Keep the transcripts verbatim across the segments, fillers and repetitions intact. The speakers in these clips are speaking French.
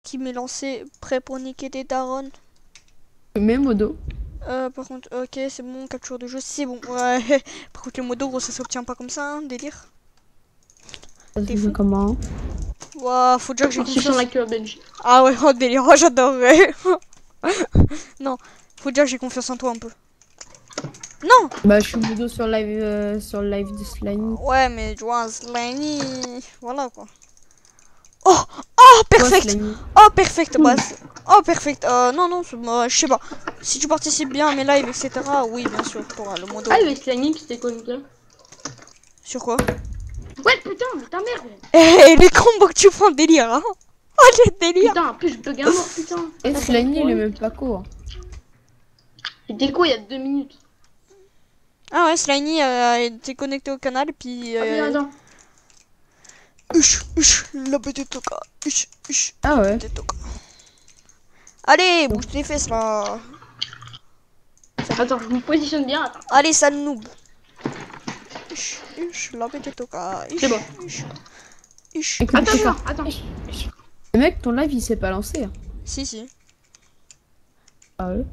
qui m'est lancé, prêt pour niquer des darons. Même modo. Euh, par contre, ok, c'est bon, capture de jeu, c'est bon. Ouais, par contre, le modo, gros, ça s'obtient pas comme ça, hein, délire. T'es fou. Comment? Waouh, faut déjà que j'ai Je suis sur confiance. la queue Benji. Ah ouais, oh délire, oh j'adorerais. Non, faut déjà que j'ai confiance en toi un peu. Non. Bah, je suis modo sur live, euh, sur le live de Slimy. Ouais, mais tu vois, Slimy, voilà quoi. Oh, oh, perfect. Ouais, Oh, perfect, bah, oh, perfect. Euh, non, non, euh, je sais pas. Si tu participes bien à mes lives, et cetera. Oui, bien sûr, t'auras le modo. Ah, le Slimy qui s'était connecté. Sur quoi? Ouais, putain, mais ta mère. Eh, les combos que tu prends, délire, hein. Oh, les délires. Putain, en plus, je bug un mort, putain. Et Slimy, il est même pas court. Il déco il y a deux minutes. Ah ouais, Slimy euh, était connecté au canal, puis... Euh... Ah, attends. Uch, uch, la petite toka. Uch, uch, Ah ouais. petite toka. Allez, bouge tes fesses, là. Attends, je me positionne bien, attends. Allez, sale noob. Uch, uch, la petite toka. C'est bon. Uch, uch. Écoute, Attends, écoute. attends, attends. Le mec, ton live, il s'est pas lancé. Hein. Si, si. Ah ouais.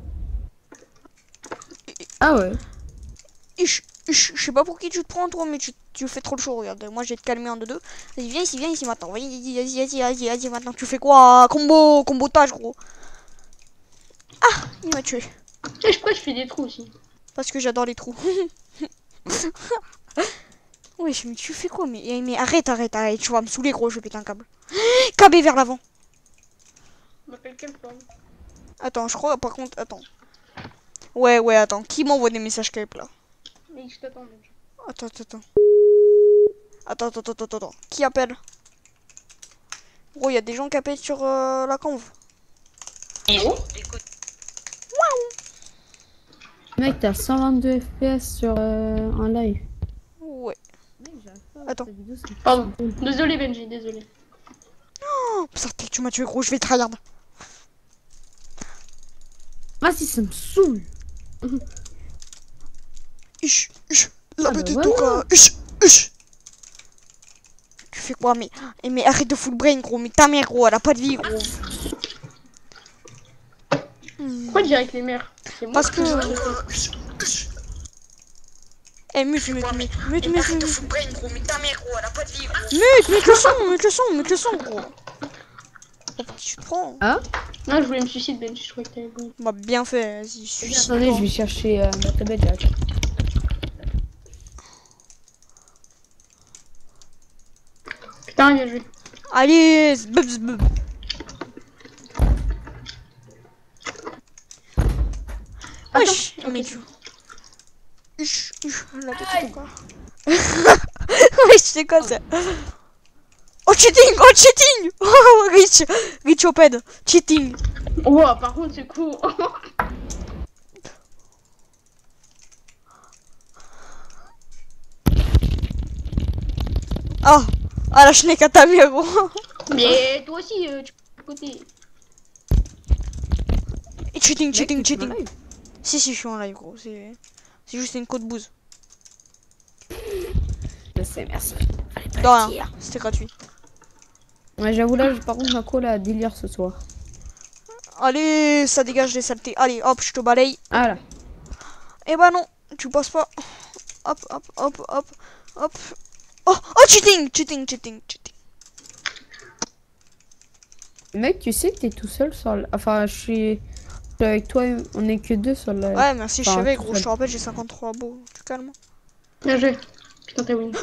Ah ouais. Uch, uch, je sais pas pour qui tu te prends, toi, mais tu, tu fais trop le show, regarde. Moi, je vais te calmer en deux deux. Vas-y, viens ici, viens ici maintenant. Vas-y, vas-y, vas-y, vas-y, vas-y, maintenant. Tu fais quoi? Combo, combotage, gros. Ah, il m'a tué. Tu sais, pourquoi je fais des trous aussi? Parce que j'adore les trous. Oui, mais tu fais quoi? mais, mais arrête, arrête, arrête. Tu vas me saouler, gros, je vais péter un câble. K B vers l'avant. On m'appelle quel plan? Attends, je crois, par contre, attends. Ouais, ouais, attends. Qui m'envoie des messages Skype, là? Mais je t'attends, Benji. Attends, attends, attends. Attends, attends, attends, attends, attends. Qui appelle? Gros, il y a des gens qui appellent sur euh, la conve. Oh. Mec, t'as cent vingt-deux F P S sur euh, un live. Ouais. Attends. Pardon. Désolé, Benji, désolé. Oh, putain, tu m'as tué, gros, je vais tryhard. Ah si, ça me saoule. Uch, uch, la Ah bah petite voilà. toka. Uch, uch. Tu fais quoi? Mais, eh, mais arrête de full brain, gros. Mais ta mère, gros, elle a pas de vie, gros. Pourquoi dire avec les mères? C'est moi Parce qui- que... Eh, mute, mute, mute, mute, mute, mute. Mute, mute le son, mute le son, mute le son, gros. Oh, tu te prends. Ah. Non, je voulais me suicider, Benji, je croyais que t'avais bon. Bah, bien fait, vas-y, suicide. Attendez, je vais chercher euh, ma tablette. Là. Putain, bien joué. Allez, zbub, zbub. Wesh, Attends, mais ok. tu... Uch, uch, la petite toka. Wesh, c'est quoi ça? Oh, cheating, oh, cheating. Oh, Rich, Rich Oped, cheating. Oh, par contre, c'est cool. Ah, ah la schneck à ta mère, gros. Mais toi aussi, euh, tu peux côté. Et cheating, cheating, Mec, t'es sur cheating. un live. Si, si, je suis en live, gros. C'est c'est juste une code bouse. Je sais, merci. De rien, c'était gratuit. Ouais, j'avoue là, par contre, ma call a délire ce soir. Allez, ça dégage les saletés. Allez, hop, je te balaye. Ah là. Eh bah non, tu passes pas. Hop, hop, hop, hop, hop. Oh, oh, cheating, cheating, cheating, cheating. Mec, tu sais que t'es tout seul sur le... Enfin, je suis... je suis avec toi, on est que deux sur le... Ouais, merci, je Enfin, savais, tout gros. seul. Je te rappelle, j'ai cinquante-trois beaux. Tu calmes. Bien joué. Putain, t'as win.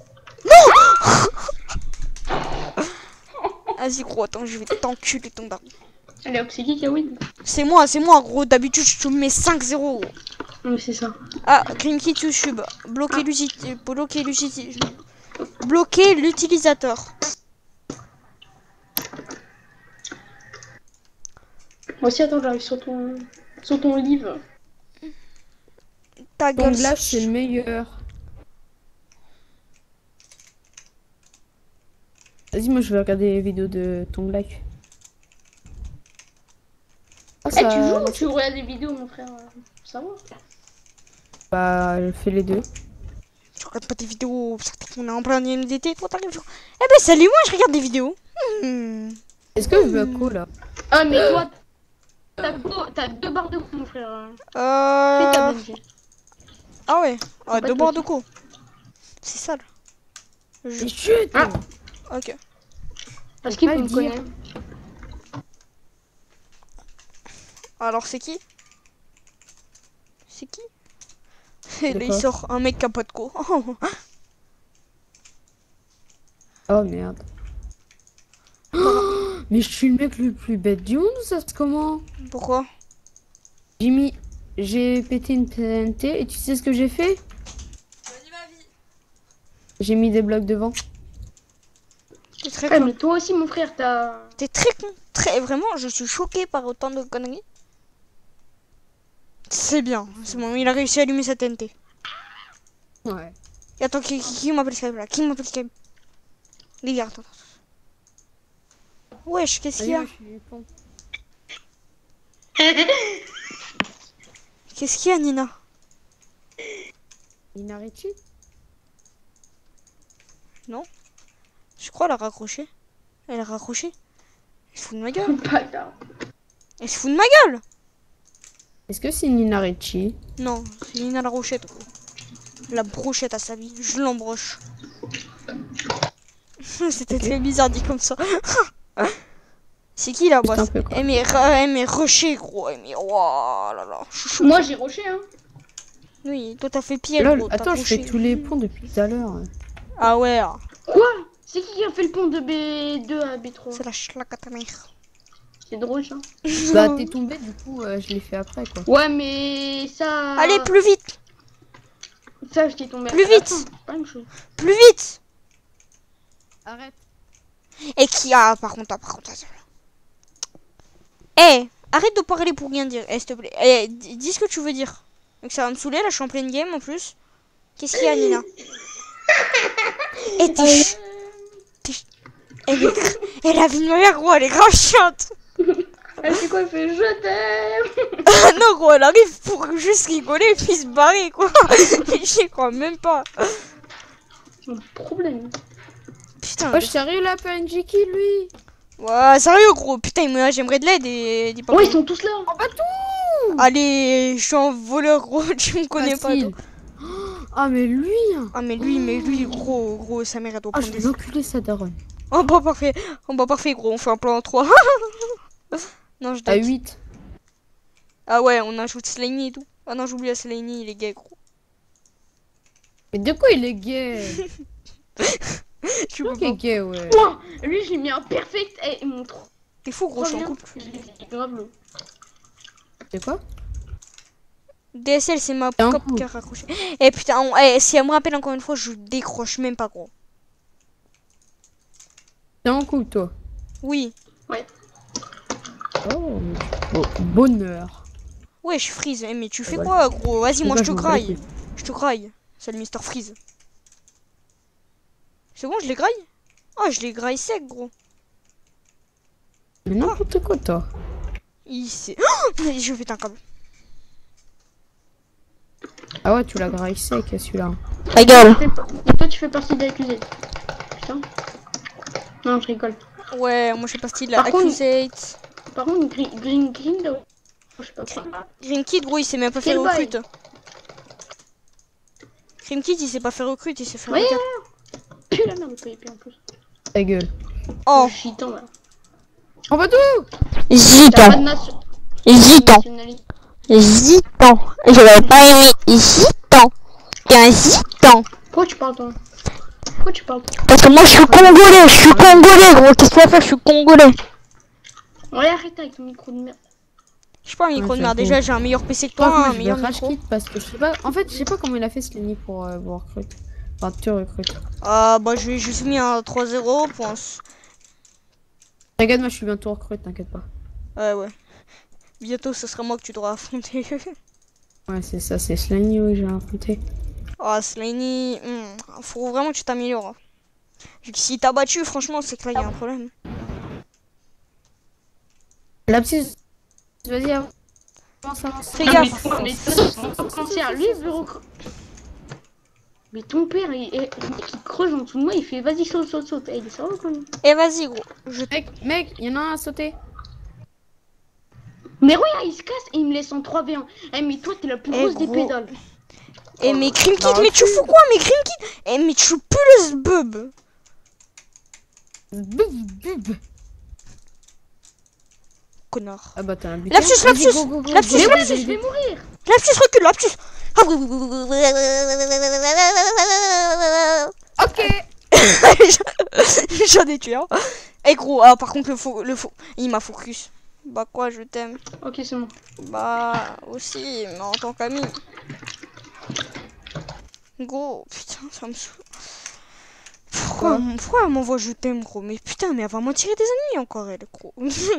Vas-y, gros, attends, je vais t'enculer ton daron. Allez hop, c'est qui qui a win? C'est moi, c'est moi, gros. D'habitude, je te mets cinq zéro, gros. Oui, c'est ça. Ah, Green Kit YouTube. Bloquer l'uti- bloquer l'uti- bloquer l'utilisateur. Moi aussi, attends, j'arrive sur ton... sur ton livre. Ta Ton gueule. glace, c'est le meilleur. Vas-y, moi, je vais regarder les vidéos de ton live. Ah, Eh, ça... tu joues ou tu regardes des vidéos, mon frère? Ça va? Bah, je fais les deux. Je regarde pas tes vidéos, ça on est en plein M D T, toi t'arrives. Eh ben salut, moi je regarde des vidéos. Hmm. Est-ce que je veux quoi là? Ah, mais toi, t'as quoi- t'as deux barres de coups, mon frère. Fais ta Euh... B M G. Ah ouais, ah, pas deux de barres de petit. co. C'est sale. Je... Mais chut! Ah. Ok. Parce Faut qu'il pas peut le me dire. connaître. Alors c'est qui? C'est qui? Et De là il quoi? sort un mec qui a pas de co. Oh merde. Oh, mais je suis le mec le plus bête du monde, ça se passe comment? Pourquoi? J'ai mis. J'ai pété une T N T et tu sais ce que j'ai fait? J'ai mis des blocs devant. T'es très Ouais, con. mais toi aussi, mon frère, t'as. T'es très con. Très vraiment, je suis choqué par autant de conneries. C'est bien. C'est bon, il a réussi à allumer sa T N T. Ouais. Et attends, qui, qui, qui m'appelle Skype là? Qui m'appelle Skype? Les gars, attends. attends. Wesh, qu'est-ce qu'il y a? Allez, moi, je suis con. Qu'est-ce qu'il y a, Nina? Inarritu? Je crois elle a raccroché. Elle a raccroché. Elle se fout de ma gueule. Pas grave. Elle se fout de ma gueule. Est-ce que c'est Nina Ricci? Non, c'est Nina la Rochette. Gros. La brochette à sa vie. Je l'embroche. C'était Ok. très bizarre dit comme ça. C'est qui la Juste un bosse? peu, quoi. Elle m'est re- elle m'est rushée, gros. Elle m'est. Oh là là. Je suis choquée. Moi, j'ai roché, hein. Oui, toi t'as fait pire. Lol, Gros, t'as attends, je fais rushé. tous les ponts depuis tout à l'heure. Ah ouais, ah. Quoi? C'est qui qui a fait le pont de B deux à B trois? C'est la schlack à ta mère. C'est drôle, ça. Bah, t'es tombé, du coup, euh, je l'ai fait après, quoi. Ouais, mais ça. Allez, plus vite. Ça, je t'ai tombé. Plus à la vite. fin, c'est pas une chose. Plus vite. Arrête. Et qui a, par contre, ah, par contre, attends. Eh, arrête de parler pour rien dire, eh, s'il te plaît. Eh, dis dis ce que tu veux dire. Donc ça va me saouler, là, je suis en pleine game en plus. Qu'est-ce qu'il y a, Nina? Et t'es ch- t'es ch- Elle est... gra- Elle a vu de ma mère, gros, elle est grave chiante. Elle fait quoi? Elle fait je t'aime. Ah non, gros, elle arrive pour juste rigoler et puis se barrer, quoi. J'y crois même pas. C'est un problème. Putain. Wesh, sérieux, là, P N J qui, lui? Ouais, sérieux, gros. Putain, mais j'aimerais de l'aide et dis pas Ouais, que- ils sont tous là. Allez, je suis un voleur, gros. Tu me connais pas, toi. Facile. Ah, mais lui, hein. Ah mais lui, mais lui, gros, gros, sa mère elle doit Ah, prendre je des... vais l'enculer, sa daronne. Oh bah parfait, oh bah parfait gros, on fait un plan en trois. Non, je À date. huit. Ah ouais, on ajoute Slaney et tout. Ah non, j'oublie la Slaney, il est gay gros. Mais de quoi il est gay? Tu peux Il est pas. gay, ouais. Ouah, lui, j'ai mis un perfect. Et mon trop. T'es fou gros, je suis en couple. Grave lourd. C'est quoi? D S L c'est ma T'es en cop couple. qui a raccroché. Eh putain, on- eh, si elle me rappelle encore une fois, je décroche même pas gros. T'es en couple, toi? Oui. Oh, oh, bonheur. Ouais, je freeze, eh, mais tu fais Ouais. quoi gros? Vas-y, moi je te m'en bats les graille. couilles. Je te graille. C'est le Mister Freeze. C'est bon, je les graille? Oh, je les graille sec gros. Mais n'importe quoi, toi. Il s'est... Oh, mais je pète un câble. Ah ouais, tu l'as graillé sec, celui-là. Ta gueule. Et toi, tu fais partie de l'accusé. Putain. Non, je rigole. Ouais, moi je fais partie de la Par contre- Accusate. Par contre, Green Green, green là. Je sais pas quoi. Green Kid, gros, il s'est même pas fait Quel bail. recrute. Green Kid, il s'est pas fait recrute, il s'est fait Ouais. recrute. Pue la merde, P V P en plus. Ta gueule. Oh, Chitant là. On va tout. T'as pas de gitan, nation. gitan, nationalité. gitan. Je l'avais pas aimé, gitan. T'es un gitan. Pourquoi tu parles toi? Pourquoi tu parles toi? Parce que moi je suis congolais, je suis congolais, gros. Qu'est-ce que tu vas faire? Je suis congolais. Ouais, arrête avec ton micro de merde. Je sais pas, un micro Ouais, de merde. j'avoue. Déjà, j'ai un meilleur P C que Toi, toi, moi, un je vais meilleur rage micro. quit parce que je sais pas. En fait, je sais pas comment il a fait Slenny pour euh, vous recruter. Enfin, te recruter. Ah, bah, je lui ai juste mis un trois zéro, pense. Regarde, moi, je suis bientôt recrute, t'inquiète pas. Ouais, ouais. Bientôt, ce sera moi que tu devras affronter. Ouais, c'est ça, c'est Slenny, oui, j'ai affronté. Oh, Slaney, hmm, faut vraiment que tu t'améliores. Vu que si t'as battu, franchement, c'est que là, il y a un problème. La petite. Vas-y, avance, avance, avance. Fais Non, gaffe. mais- mais toi, quand c'est à lui, je le recrute. Mais ton père, il, il, il creuse en dessous de moi, il fait vas-y, saute, saute, saute. Eh, il est sérieux quand même. Et vas-y, gros. Je... Mec, mec, il y en a un à sauter. Mais regarde, il se casse et il me laisse en trois v un. Eh, mais toi, t'es la plus Eh, grosse des gros. pédales. Eh, mais Cream Kid, Bah, mais tu fous quoi, mais Cream Kid? Eh, mais tu pues le sbub. Bub, bub. Connard. Ah bah t'as un but. Lapsus, lapsus, lapsus, Mais moi, lapsus. je vais mourir. Lapsus, recule, lapsus. Ah oui, oui, oui, oui, Ok. oui. J'en ai tué un. Eh gros, ah, par contre le faux, le faux, il m'a focus. Bah quoi, je t'aime. Ok, c'est bon. Bah aussi, mais en tant qu'ami. Gros, putain, ça me saoule. Pourquoi, Quoi pourquoi elle m'envoie je t'aime, gros? Mais putain, mais elle va m'en tirer des ennemis encore, elle, gros.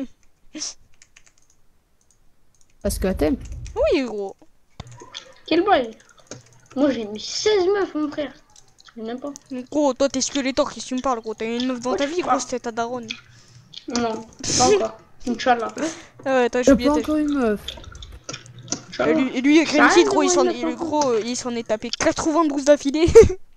Parce que t'aimes. Oui, gros. Quel boy. Moi, j'ai mis seize meufs, mon frère. Je sais même pas. Gros, toi t'es Skeletor, qu'est-ce que tu me parles, gros? T'as une meuf dans Oh, ta tu vie, parles. gros, c'était ta daronne. Non, pas encore. Inch'Allah. Ah ouais, toi, j'ai J'ai oublié. pas t'as- encore une meuf. Et Inch'Allah. lui, et lui et Ça Green Kid, arrive, gros, il ouais, s'en il est, a pas gros, euh, il s'en est tapé quatre-vingt-douze d'affilée.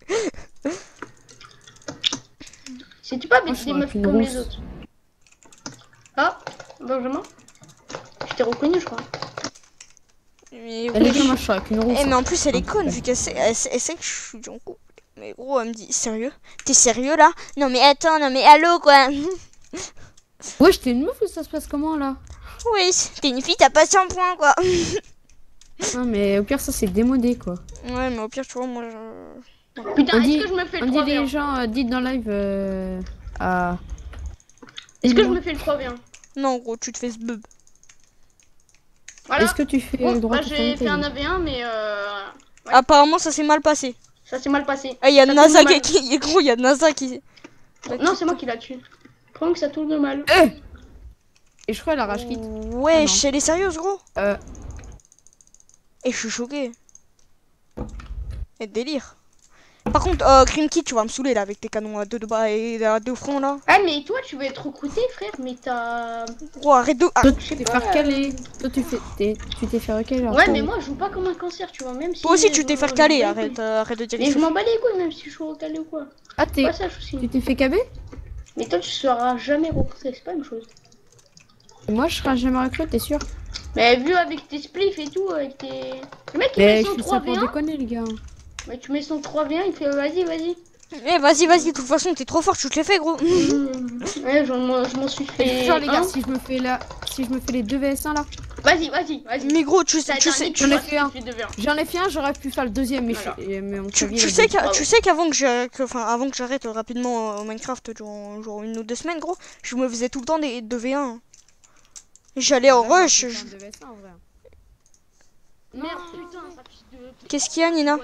C'est-tu pas Moi, avec je des serais meufs une comme les rousse. autres? Ah, Benjamin? Je t'ai reconnu, je crois. Mais, Elle est wesh. comme un chat avec une roue. Eh, mais en plus, elle est Ah, conne, ouais. vu qu'elle sait, elle sait, elle sait que je suis en couple. Mais gros, elle me dit, sérieux? T'es sérieux là? Non, mais attends, non, mais allô quoi? Wesh, t'es une meuf ou ça se passe comment là? Oui, t'es une fille, t'as pas cent points quoi. Non mais au pire ça c'est démodé quoi. Ouais, mais au pire, tu vois, moi je. Putain, On est-ce dit- que je me fais On le dit trois v un? les gens, euh, dites dans live euh, à... Est-ce que je Dis-moi. me fais le trois v un? Non, gros, tu te fais ce bub. Voilà. Est-ce que tu fais Bon, le droit bah, de j'ai commenter, fait un oui. un v un, mais euh... Ouais. Apparemment, ça s'est mal passé. ça s'est mal passé. Ah, il y a Ça NASA tourne qui. qui- Gros, il y a NASA qui. Non, c'est moi qui l'a tué. Je crois que ça tourne mal. Eh Et je crois elle arrache vite. Ouais, Ah, non. elle est sérieuse, gros. Euh, Et je suis choqué. Et délire. Par contre, euh, Cream Kid, tu vas me saouler là avec tes canons à deux de bas et à deux fronts là. Ah, mais toi, tu veux être recruté, frère, mais t'as... Gros, arrête de. toi arrête. tu t'es pas, fait caler. Toi tu fais... t'es- tu t'es fait recaler. alors Ouais, toi- mais moi, je joue pas comme un cancer, tu vois, même si... Toi aussi, tu je- t'es fait je caler. m'en bats les Arrête, couilles. euh, arrête de dire Mais que je m'en bats les couilles, même si je suis recalé ou quoi. Ah t'es... Pas ça, je suis. Tu t'es fait caber? Mais toi, tu seras jamais recruté, c'est pas une chose. Moi je serai jamais recruté, t'es sûr? Mais vu avec tes spliffs et tout, avec tes... Le mec, il Mais met je son fais trois ça v pour un. déconner les gars. Mais tu mets son trois v un, il fait vas-y, vas-y. Eh, vas-y, vas-y, de toute façon, t'es trop fort, tu te l'as fait, gros. Mmh. Ouais, je m'en je m'en suis Et fait. je jure les gars, un. si je me fais là... Si je me fais les deux v s un là, Vas-y, vas-y, vas-y. Mais gros, tu Ça sais, a tu été sais, un tu, j'en ai hit, fait un. tu fais deux v un. j'en ai fait un, j'aurais pu faire le deuxième, mais, Voilà. je... et- mais mon tu, clavier, tu il a sais dit- que, tu sais qu'avant que je, que, enfin, avant que j'arrête rapidement euh, au Minecraft, genre, genre une ou deux semaines, gros, je me faisais tout le temps des deux v un. J'allais en Là, j'aurais rush. pu je- faire un deux v s un, en vrai. Merde, putain, ça pisse de. Qu'est-ce qu'il y a, Nina?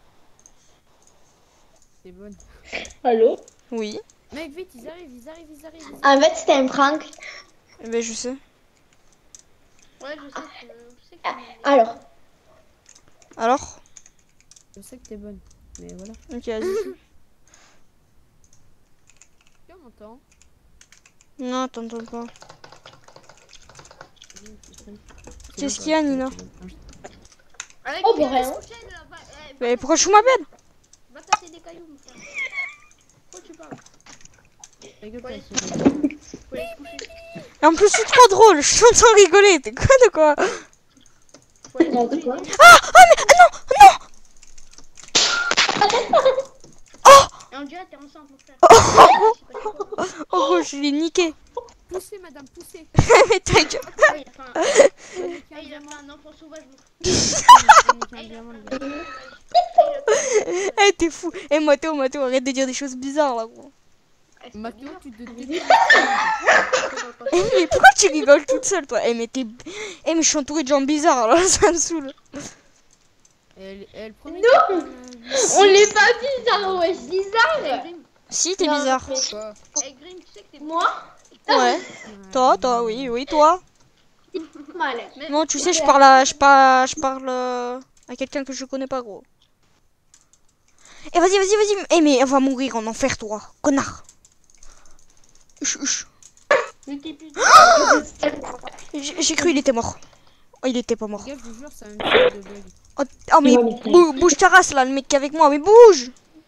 C'est bon. Allô? Oui. Mec, vite, ils arrivent, ils arrivent, ils arrivent. ils arrivent. En fait, c'était un prank. Eh ben, je sais. Ouais, je sais que. Je sais que... Alors, Alors? Je sais que t'es bonne, mais voilà. Ok, vas-y. Tu m'entends? Non, t'entends pas. C'est Qu'est-ce bon, qu'il y a, ça va, Nina? c'est bon. Avec Oh, les bah, rien. prochaines, là, va- eh, Mais pourquoi tu m'appelles? Va tasser des cailloux, mon frère. Pourquoi tu parles? Ta gueule, Ouais. toi, c'est bon. Faut aller se coucher. Et en plus, c'est trop drôle, je t'entends rigoler. T'es quoi de quoi? Faut aller se Non, de coucher. quoi? Et Et on dirait que t'es enceinte, mon frère. C'est pas du tout. Oh, gros, je l'ai niqué. Poussez, madame, poussez. Mais ta gueule. Ouais, il a fait un- Niquez un Eh, il a diamant, fait un enfant sauvage, mon frère. niquez un diamant, les gars. Eh, t'es fou. Eh, Mathéo, Mathéo, arrête de dire des choses bizarres là, gros. Eh, c'est Mathéo, bizarre. tu te Mais détestes. Eh, mais pourquoi tu rigoles toute seule, toi? Eh, mais t'es. Eh, mais je suis entourée de gens bizarres là, ça me saoule. Elle, elle promet. Non. que- on l'est pas bizarre, ouais, c'est bizarre. Eh, Grim, Si, t'es Non, bizarre. mais- Quoi? eh, Grim, tu sais que t'es Moi? Ouais. Toi, toi, oui, oui, toi. Mal. Mais- Non, tu sais, je parle à. Je parle, je parle euh, à quelqu'un que je connais pas, gros. Eh, vas-y, vas-y, vas-y. Eh, mais on va mourir en enfer, toi. Connard. Huch, huch. Mais t'es plus- J'ai j'ai cru il était mort. Oh, il était pas mort. Les gars, je vous jure, ça me fait de bug. Oh, oh, mais bou- bouge ta race là, le mec qui est avec moi, mais bouge!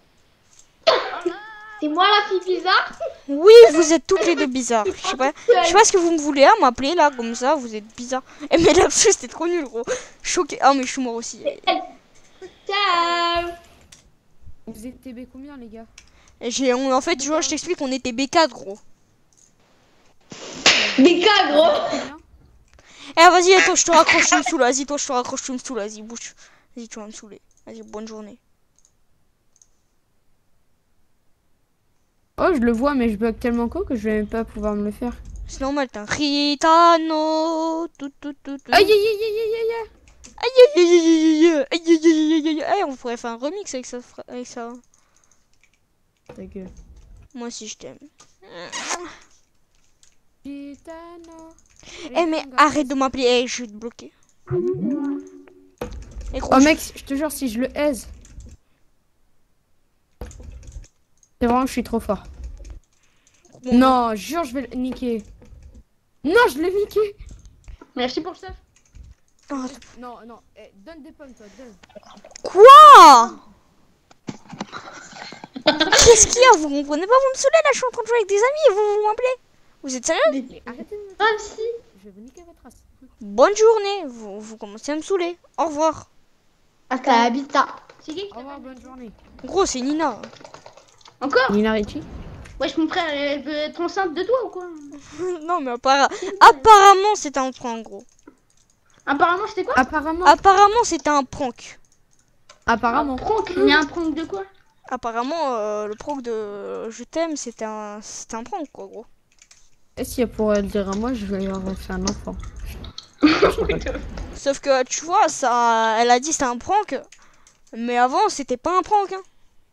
C'est moi la fille bizarre. Oui, vous êtes toutes les deux bizarres. Je sais pas, je sais pas ce que vous me voulez, hein, m'appeler là, comme ça, vous êtes bizarres. Eh, mais là, c'était trop nul, gros. Choqué. Ah, mais je suis mort aussi. Ciao. Vous êtes T B combien, les gars? J'ai, on- en fait, tu vois, je t'explique, on était B quatre, gros. Des cas gros. Combien? Eh, vas-y, toi, je te raccroche, tu me saoules. Vas-y, toi, je te raccroche, tu me saoules. Vas-y, bouge. Vas-y, tu vas me saouler. Vas-y, bonne journée. Oh, je le vois, mais je bug tellement quoi que je vais même pas pouvoir me le faire. C'est normal, t'es un Ritano. Tout, tout, tout, tout. Aïe, aïe, aïe, aïe, aïe, aïe. Aïe, aïe, aïe, aïe, aïe, aïe, aïe, aïe, aïe, aïe, aïe. Eh, on pourrait faire un remix avec ça. fra- Avec ça. Ta gueule. Moi aussi, je t'aime. Gitano. Eh, mais arrête de m'appeler. Eh, je vais te bloquer. Eh, gros, Oh je- mec, je te jure, si je le aise. C'est vraiment que je suis trop fort. bon, Non, jure, je vais le niquer. Non, je l'ai niqué. Merci pour le stuff. Oh, Non, non, eh, donne des pommes, toi, donne. quoi? Qu'est-ce qu'il y a? Vous comprenez pas? Vous me saoulez là, je suis en train de jouer avec des amis et vous, vous m'appelez? Vous êtes sérieux? Mais arrêtez de me... Ah si. Je vais vous niquer votre race. Bonne journée, vous, vous commencez à me saouler. Au revoir. Hasta la vista. C'est qui qui Au revoir, t'appelle? bonne journée. Gros, c'est Nina. Encore? Nina Ricci. Wesh, mon frère, elle peut être enceinte de toi ou quoi? Non, mais appara- apparemment, c'était un prank, gros. Apparemment, c'était quoi? Apparemment. Apparemment, c'était un prank. Apparemment. Prank. Il y a un prank de quoi? Apparemment, euh, le prank de Je t'aime, c'était un... c'était un prank, quoi, gros. Et si elle pourrait le dire à moi, je vais lui avoir fait un enfant. Sauf que, tu vois, ça, elle a dit c'était un prank. Mais avant, c'était pas un prank, hein.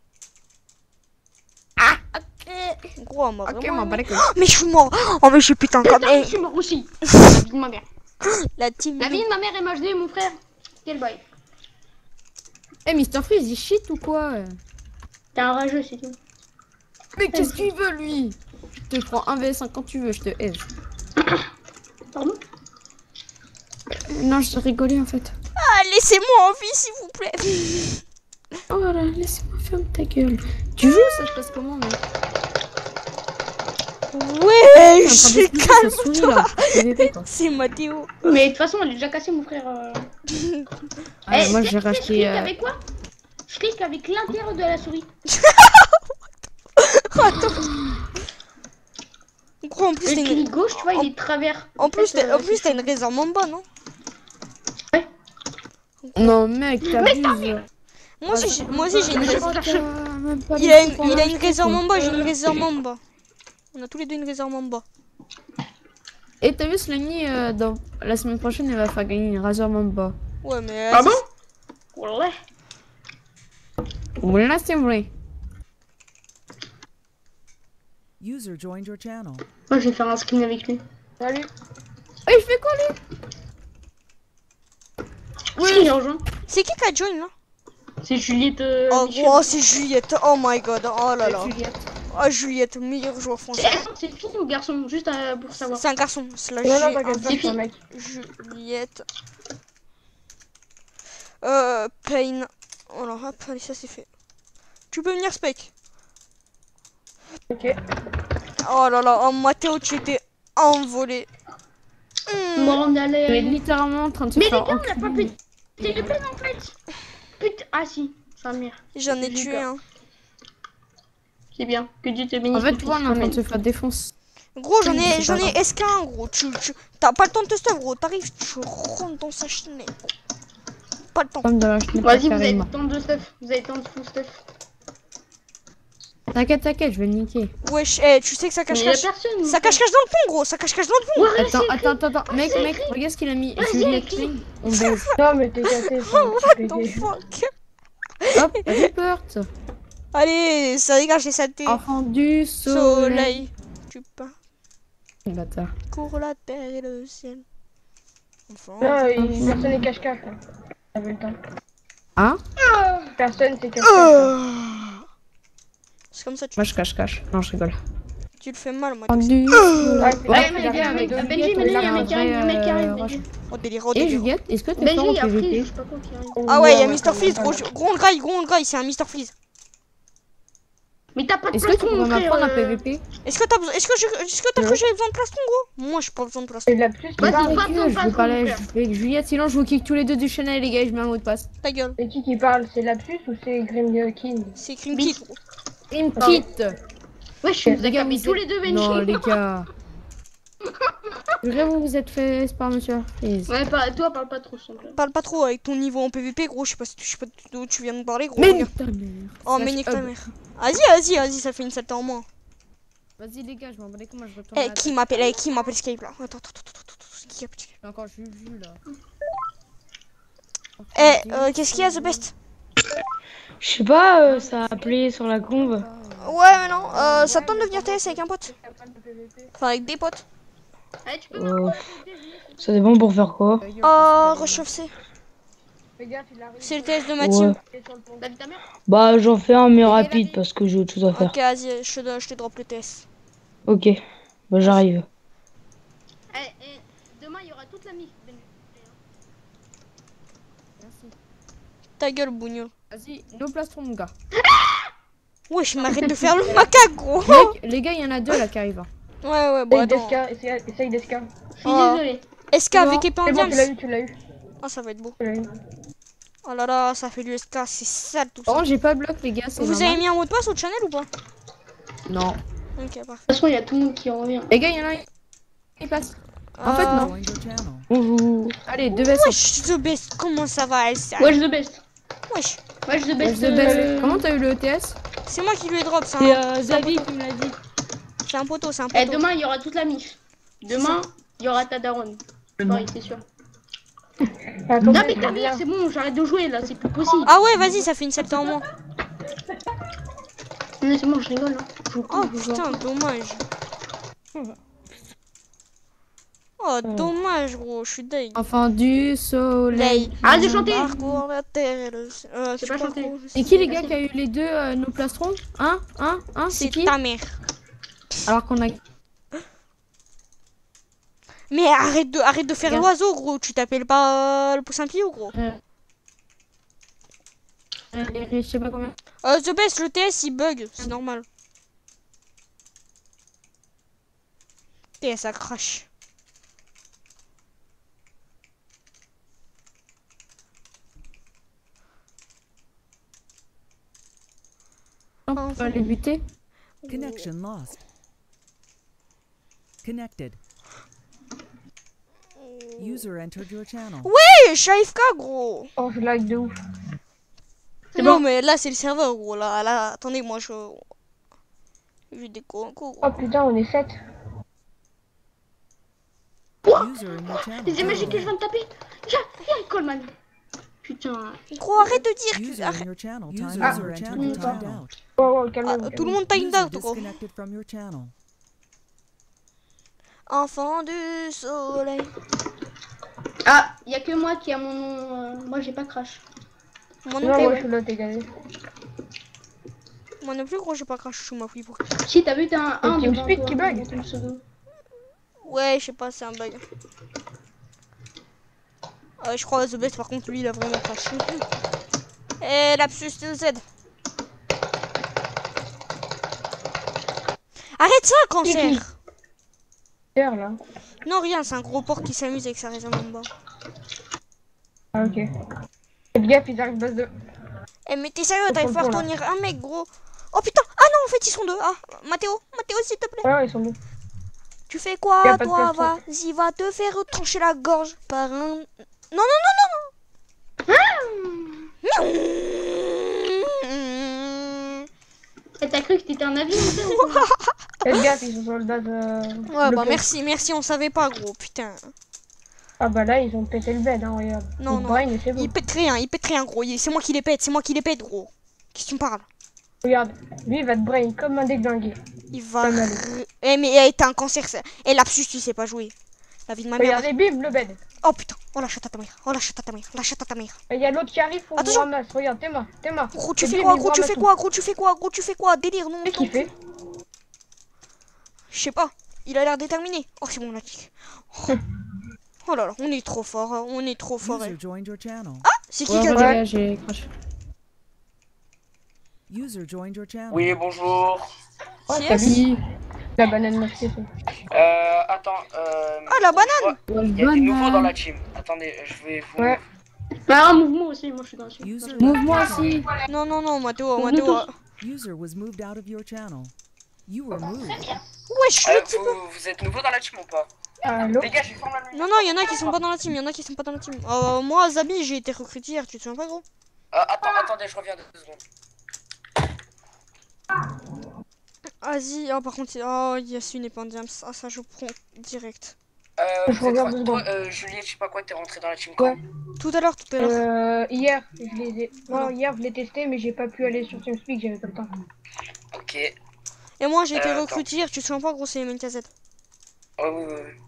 Ah, ok. Gros, elle m'a Ok, vraiment m'en aimé. bats les couilles. Oh, mais je suis mort. Oh, mais je suis putain comme... Putain, Eh, je suis mort aussi. La vie de ma mère. la team... La vie de ma mère est M H D, mon frère. Quel bail. Eh, mister Freeze, il shit ou quoi? T'es un rageux, c'est tout. Mais qu'est-ce qu'il veut, lui? Je te prends un v cinq quand tu veux, je te aise. Pardon? Non, je rigolais en fait. Ah, laissez-moi en vie, s'il vous plaît. Oh là, laisse-moi fermer ta gueule. Tu joues, ça se passe comment, mec? Ouais, je suis calme. Calme-toi. C'est Mathéo. Mais de toute façon, elle est déjà cassée, mon frère. euh. Ah, Eh, moi, tu sais- j'ai tu sais, racheté. Je clique euh, avec quoi? Je clique avec l'intérieur de la souris. Gros, en plus, Le t'as une... clic gauche, tu vois, il est de travers. En plus, fait, t'as euh, en plus, c'est t'as une réserve Mamba, non? Non, mec, t'abuses. Moi aussi, j'ai- moi aussi, j'ai une réserve. Même pas Il les a une, trucs il a en une acheter, réserve quoi. Mamba, j'ai une réserve Mamba. On a tous les deux une réserve Mamba. Et t'as vu, Slimy, euh, dans... la semaine prochaine, elle va faire gagner une Razer Mamba. Ouais, mais... Ah euh, bon? Ouais. Voilà, c'est vrai. User joined your channel. Moi, je vais faire un skin avec lui. Salut. Eh, je fais quoi, lui? Oui, il a rejoint. C'est qui qui a join, là? C'est Juliette. euh, Oh, Michel. gros, c'est Juliette. Oh my god. Oh là là. Juliette. Oh, Juliette, meilleur joueur C'est français. c'est une fille ou garçon? Juste euh, pour savoir. C'est un garçon. Slash Non, non, G, t'inquiète pas, c'est je suis un qui mec. Juliette. Euh, Pain. Alors, hop, allez, ça c'est fait. Tu peux venir, Spec. Ok. Oh là là, oh, Mathéo, tu étais envolé. Hmm. Bon, on Elle est allait. littéralement en train de se Mais les faire gars, on n'a pas enculer. pété le plein en fait. Putain. Ah si, sa mère. J'en ai J'ai tué peur. un. C'est bien. Que Dieu te bénisse. En fait, mon toi, on fils. est en train de Amen. se faire défoncer. Gros, j'en ai, C'est j'en pas ai S K un, gros. Tu, tu, t'as pas le temps de te stuff, gros. T'arrives, tu rentres dans sa chenille. Pas le temps. Comme de la chenille, Vas-y, vous avez carrément. tant de stuff. Vous avez tant de full stuff. T'inquiète, t'inquiète, je vais le niquer. Wesh, eh, tu sais que ça Mais cache y a cache. personne. mon Ça frère. cache cache dans le pont, gros. Ça cache cache dans le pont. Ouais, Attends, c'est attends, attends, attends. Mec, mec, regarde ce qu'il a mis. Vas-y, Juliette écris. Ping. On bouge. Non, mais t'es cassé, ça. What the fuck? Hop, Rupert. Allez, ça dégage les saletés. Enfant du soleil. Soleil. Tu pars. Bâtard. Cours la terre et le ciel. Enfin. Non, il- personne n'est cache-cache. là. T'avais le temps. Hein? Personne t'es cache-cache. là. C'est comme ça, tu, Moi, je cache-cache. Non, je rigole. Tu le fais mal, moi. Du... Ouais, c'est Ouais, vrai mais qu'il il y a arrive un mec- avec deux Benji, billets, Benji, il y a il un mec qui arrive, il y a un mec qui arrive, Euh, Benji. Oh, délire, oh, Et délire. Juliette, est-ce que t'es fort Benji, en il y a Freeze, je P V P? sais pas quoi qui arrive. Ah ouais, il y a ouais, Mister ouais, Freeze, ouais, gros. ouais. Gros, on graille, gros, on graille, c'est un Mister Freeze. Mais t'as pas de Est-ce que tu plastron, pourrais mon frère. m'apprendre un euh. P V P? Est-ce que t'as besoin, est-ce que je, est-ce que t'as cru que j'avais besoin de plastron, gros? Moi, j'ai pas besoin de plastron. C'est de la plus qui Vas-y, parle. pas besoin de Je veux plastron, parler mon frère. avec Juliette, sinon je vous kick tous les deux du channel, les gars, je mets un mot de passe. Ta gueule. C'est qui qui parle? C'est Lapsus ou c'est Grim King? C'est Cream Bis. Kid, gros. Dream Ah. Kit. Ouais, je Les vous ai gars, capé vous tous êtes- les deux, Benji. Non, les gars. Vraiment, vous êtes fait par monsieur Freeze. Ouais, pas- toi, parle pas trop, s'il te plaît. Parle pas trop avec ton niveau en P V P, gros. Je sais pas si tu, je sais pas d'où tu viens de parler, gros. Mais regarde. nique ta mère. Oh, mais Slash nique ta hub. mère. Vas-y, vas-y, vas-y, ça fait une saleté en moins. Vas-y, les gars, je m'en bats les couilles, moi je retourne. Eh, à la qui table. m'appelle, eh, qui m'appelle Skype là? Attends, attends, attends, attends, attends, attends, qui appelle Skype? J'ai encore Juju là. Eh, euh, qu'est-ce qu'il y a, The Best? Je sais pas, euh, ça a appelé sur la conve. Ouais, mais non, euh, ça te tente de venir T S avec un pote? Enfin, avec des potes. Allez, tu peux Euh, m'apprendre. Ça dépend pour faire quoi. Oh, Rush C. Fais gaffe, il arrive. C'est le T S de ma team. Ouais. Il est sur le pont. Bah, ta mère. Bah j'en fais un mais rapide parce que j'ai autre chose à faire. Ok, vas-y, je te, je te drop le T S. Ok, bah j'arrive. Eh, eh, demain, il y aura toute la mif, Benji. Merci. Ta gueule, bougnon. Vas-y, no plastron, mon gars. Wesh, m'arrête de faire le macaque, gros. Mec, les gars, il y en a deux là qui arrivent. hein. Ouais, ouais, bon, Essaye attends. d'esca, essaye essaye d'esca. Je suis Oh. désolé. S K avec épée en C'est bon, tu l'as diams. eu, tu l'as eu. Oh, ça va être beau. Tu l'as eu. Oh là là, ça fait du S K, c'est sale tout Par ça. contre, j'ai pas bloc, les gars, c'est Vous normal. avez mis un mot de passe au channel ou pas? Non. Ok, parfait. De toute façon, il y a tout le monde qui revient. Les gars, il y en a un. Il passe. En fait, Euh, non. Joined your channel. Bonjour. Allez, deux V S. Wesh, The Best, comment ça va, Elsa? Wesh the best. Wesh, Wesh the Wesh, best. the euh, best. Comment t'as eu le E T S? c'est moi qui lui ai drop, ça. C'est hein. euh, Zavi qui me l'a dit. C'est un poteau, c'est un Eh, poteau. demain, il y aura toute la mif. Demain, il y aura ta daronne. Pareil, c'est sûr. Ah, Non, comment mais il ta va mère, bien? c'est bon, j'arrête de jouer là, c'est plus possible. Ah ouais, vas-y, ça fait une saleté en moins. Mais c'est bon, je rigole. Hein. Je joue, Oh je joue. putain, dommage. Oh, dommage, gros, je suis deg. Enfant du soleil. Arrête de chanter. Parcours la terre et le... Euh, J'ai tu pas crois chanté. gros, je C'est sais. qui les gars qui a eu les deux euh, nos plastrons? Hein? Hein? Hein? C'est C'est qui? ta mère. Alors qu'on a. Mais arrête de, arrête de faire Regarde. l'oiseau, gros. Tu t'appelles pas le poussin Pio, gros. Euh, Je sais pas combien. Euh, The Best, le T S il bug, c'est normal. T S ça crash. On peut les buter. Connection lost. Connected. User entered your channel. Eh, je suis A F K, gros. Oh, je lag de ouf. Non, mais là, c'est le serveur, gros. Là, là, attendez, moi, je... J'ai des co-co, gros. Oh putain, on est sept. User in your channel. Les magiques que je viens de taper. Viens, viens, Coleman. Putain. Gros, arrête de dire que... User arrête. in your channel. User Ah. in your channel timed out. Oh, oh, Ah, calme-vous. tout le monde time User out, gros. disconnected from your channel. Enfant du soleil. Ah, il y a que moi qui a mon nom. euh, Moi, j'ai pas crash. Moi non Non, plus, moi je suis là, t'es gagné. moi non plus, gros, j'ai pas crash sur ma fouille pour... Si, t'as vu, t'as un un Le devant TeamSpeak toi, qui bug. dans ton pseudo. Ouais, je sais pas, c'est un bug. Euh, je crois que The Best, par contre, lui, il a vraiment crash. Et lapsus de Z. Arrête ça, cancer. Terre là. Non, rien, c'est un gros porc qui s'amuse avec sa réserve en bas. Ah, ok. Faites gaffe, ils arrivent base de. Eh, mais t'es sérieux, Ils t'arrives sont pas à pour, là. retenir un mec, gros. Oh putain, ah non, en fait, ils sont deux. Ah, Mathéo, Mathéo, s'il te plaît. Ouais, ouais, ils sont deux. Tu fais Y a quoi, pas de toi, personne. vas-y, va te faire trancher la gorge par un... Non, non, non, non, non. Eh, t'as cru que t'étais un avion, tu sais, ou quoi? Faites gaffe, ils sont sur le base. Euh... Ouais, le bah pont. merci, merci, on savait pas, gros, putain. Ah bah là, ils ont pété le bed, hein, regarde. Non, Ils non. brain et c'est bon. Il pète rien, il pète rien, gros. Il- C'est moi qui les pète, c'est moi qui les pète, gros. Qu'est-ce que tu me parles? Regarde, lui il va te brain comme un déglingué. Il va... Pas mal. re- Eh, mais eh, t'as un cancer, ça. Eh, lapsus, tu sais pas jouer. La vie de ma mère. Regardez, bim, le bed. Oh putain, oh la chatte à ta mère, oh la chatte à ta mère, la chatte à ta mère. Et il y a l'autre qui arrive, faut Attention. vous ramasse. Regarde, tes mains, tes mains. Gros, tu Et fais bim, quoi, il gros, vous tu ramasse fais tout. quoi, gros, tu fais quoi, gros, tu fais quoi? Délire, non? Qu'est-ce qu'il fait? Je sais pas. Il a l'air déterminé. Oh, c'est bon, on a kick. Oh. Oh là là, on est trop fort. hein, On est trop fort. User hein. joined your channel. C'est qui Ouais, qui a ouais, dit les gars, j'ai crash. User joined your channel. Oui, bonjour. Qui t'as est-ce vu la banane masquée, ça. Euh, attends. Euh, Ah, la banane. ouais, il y a des nouveaux dans la team. Attendez, je vais vous. Ouais. Bah, un mouvement aussi, moi je suis dans le team. User Move-moi left your aussi. Non, non, non, Mathéo, Nous Mathéo. tous. euh, channel. User was moved out of your channel. You were moved. Wesh, Euh, le type. vous, vous êtes nouveau dans la team ou pas? Allô? Les gars, j'ai fermé la lumière. Non, non, il y en a qui sont pas dans la team. Il y en a qui sont pas dans la team. Euh, moi, Zabi, j'ai été recruté hier. Tu te souviens pas, gros? Euh, attends, attendez, je reviens deux secondes. Vas-y. Oh, par contre, il- oh, Yasu pas en diams. Ah, ça, je prends direct. Euh, Je vous êtes regarde re- deux toi, secondes. euh, Juliette, je sais pas quoi, t'es rentré dans la team quand? Ouais. Tout à l'heure, tout à l'heure. Euh, hier, je les ai... Non, hier, je l'ai testé, mais j'ai pas pu aller sur TeamSpeak, j'avais pas le temps. Ok. Et moi, j'ai été Euh, recruté hier. Tu te souviens pas, gros? C'est M K Z. Ouais, oui, oui, oui.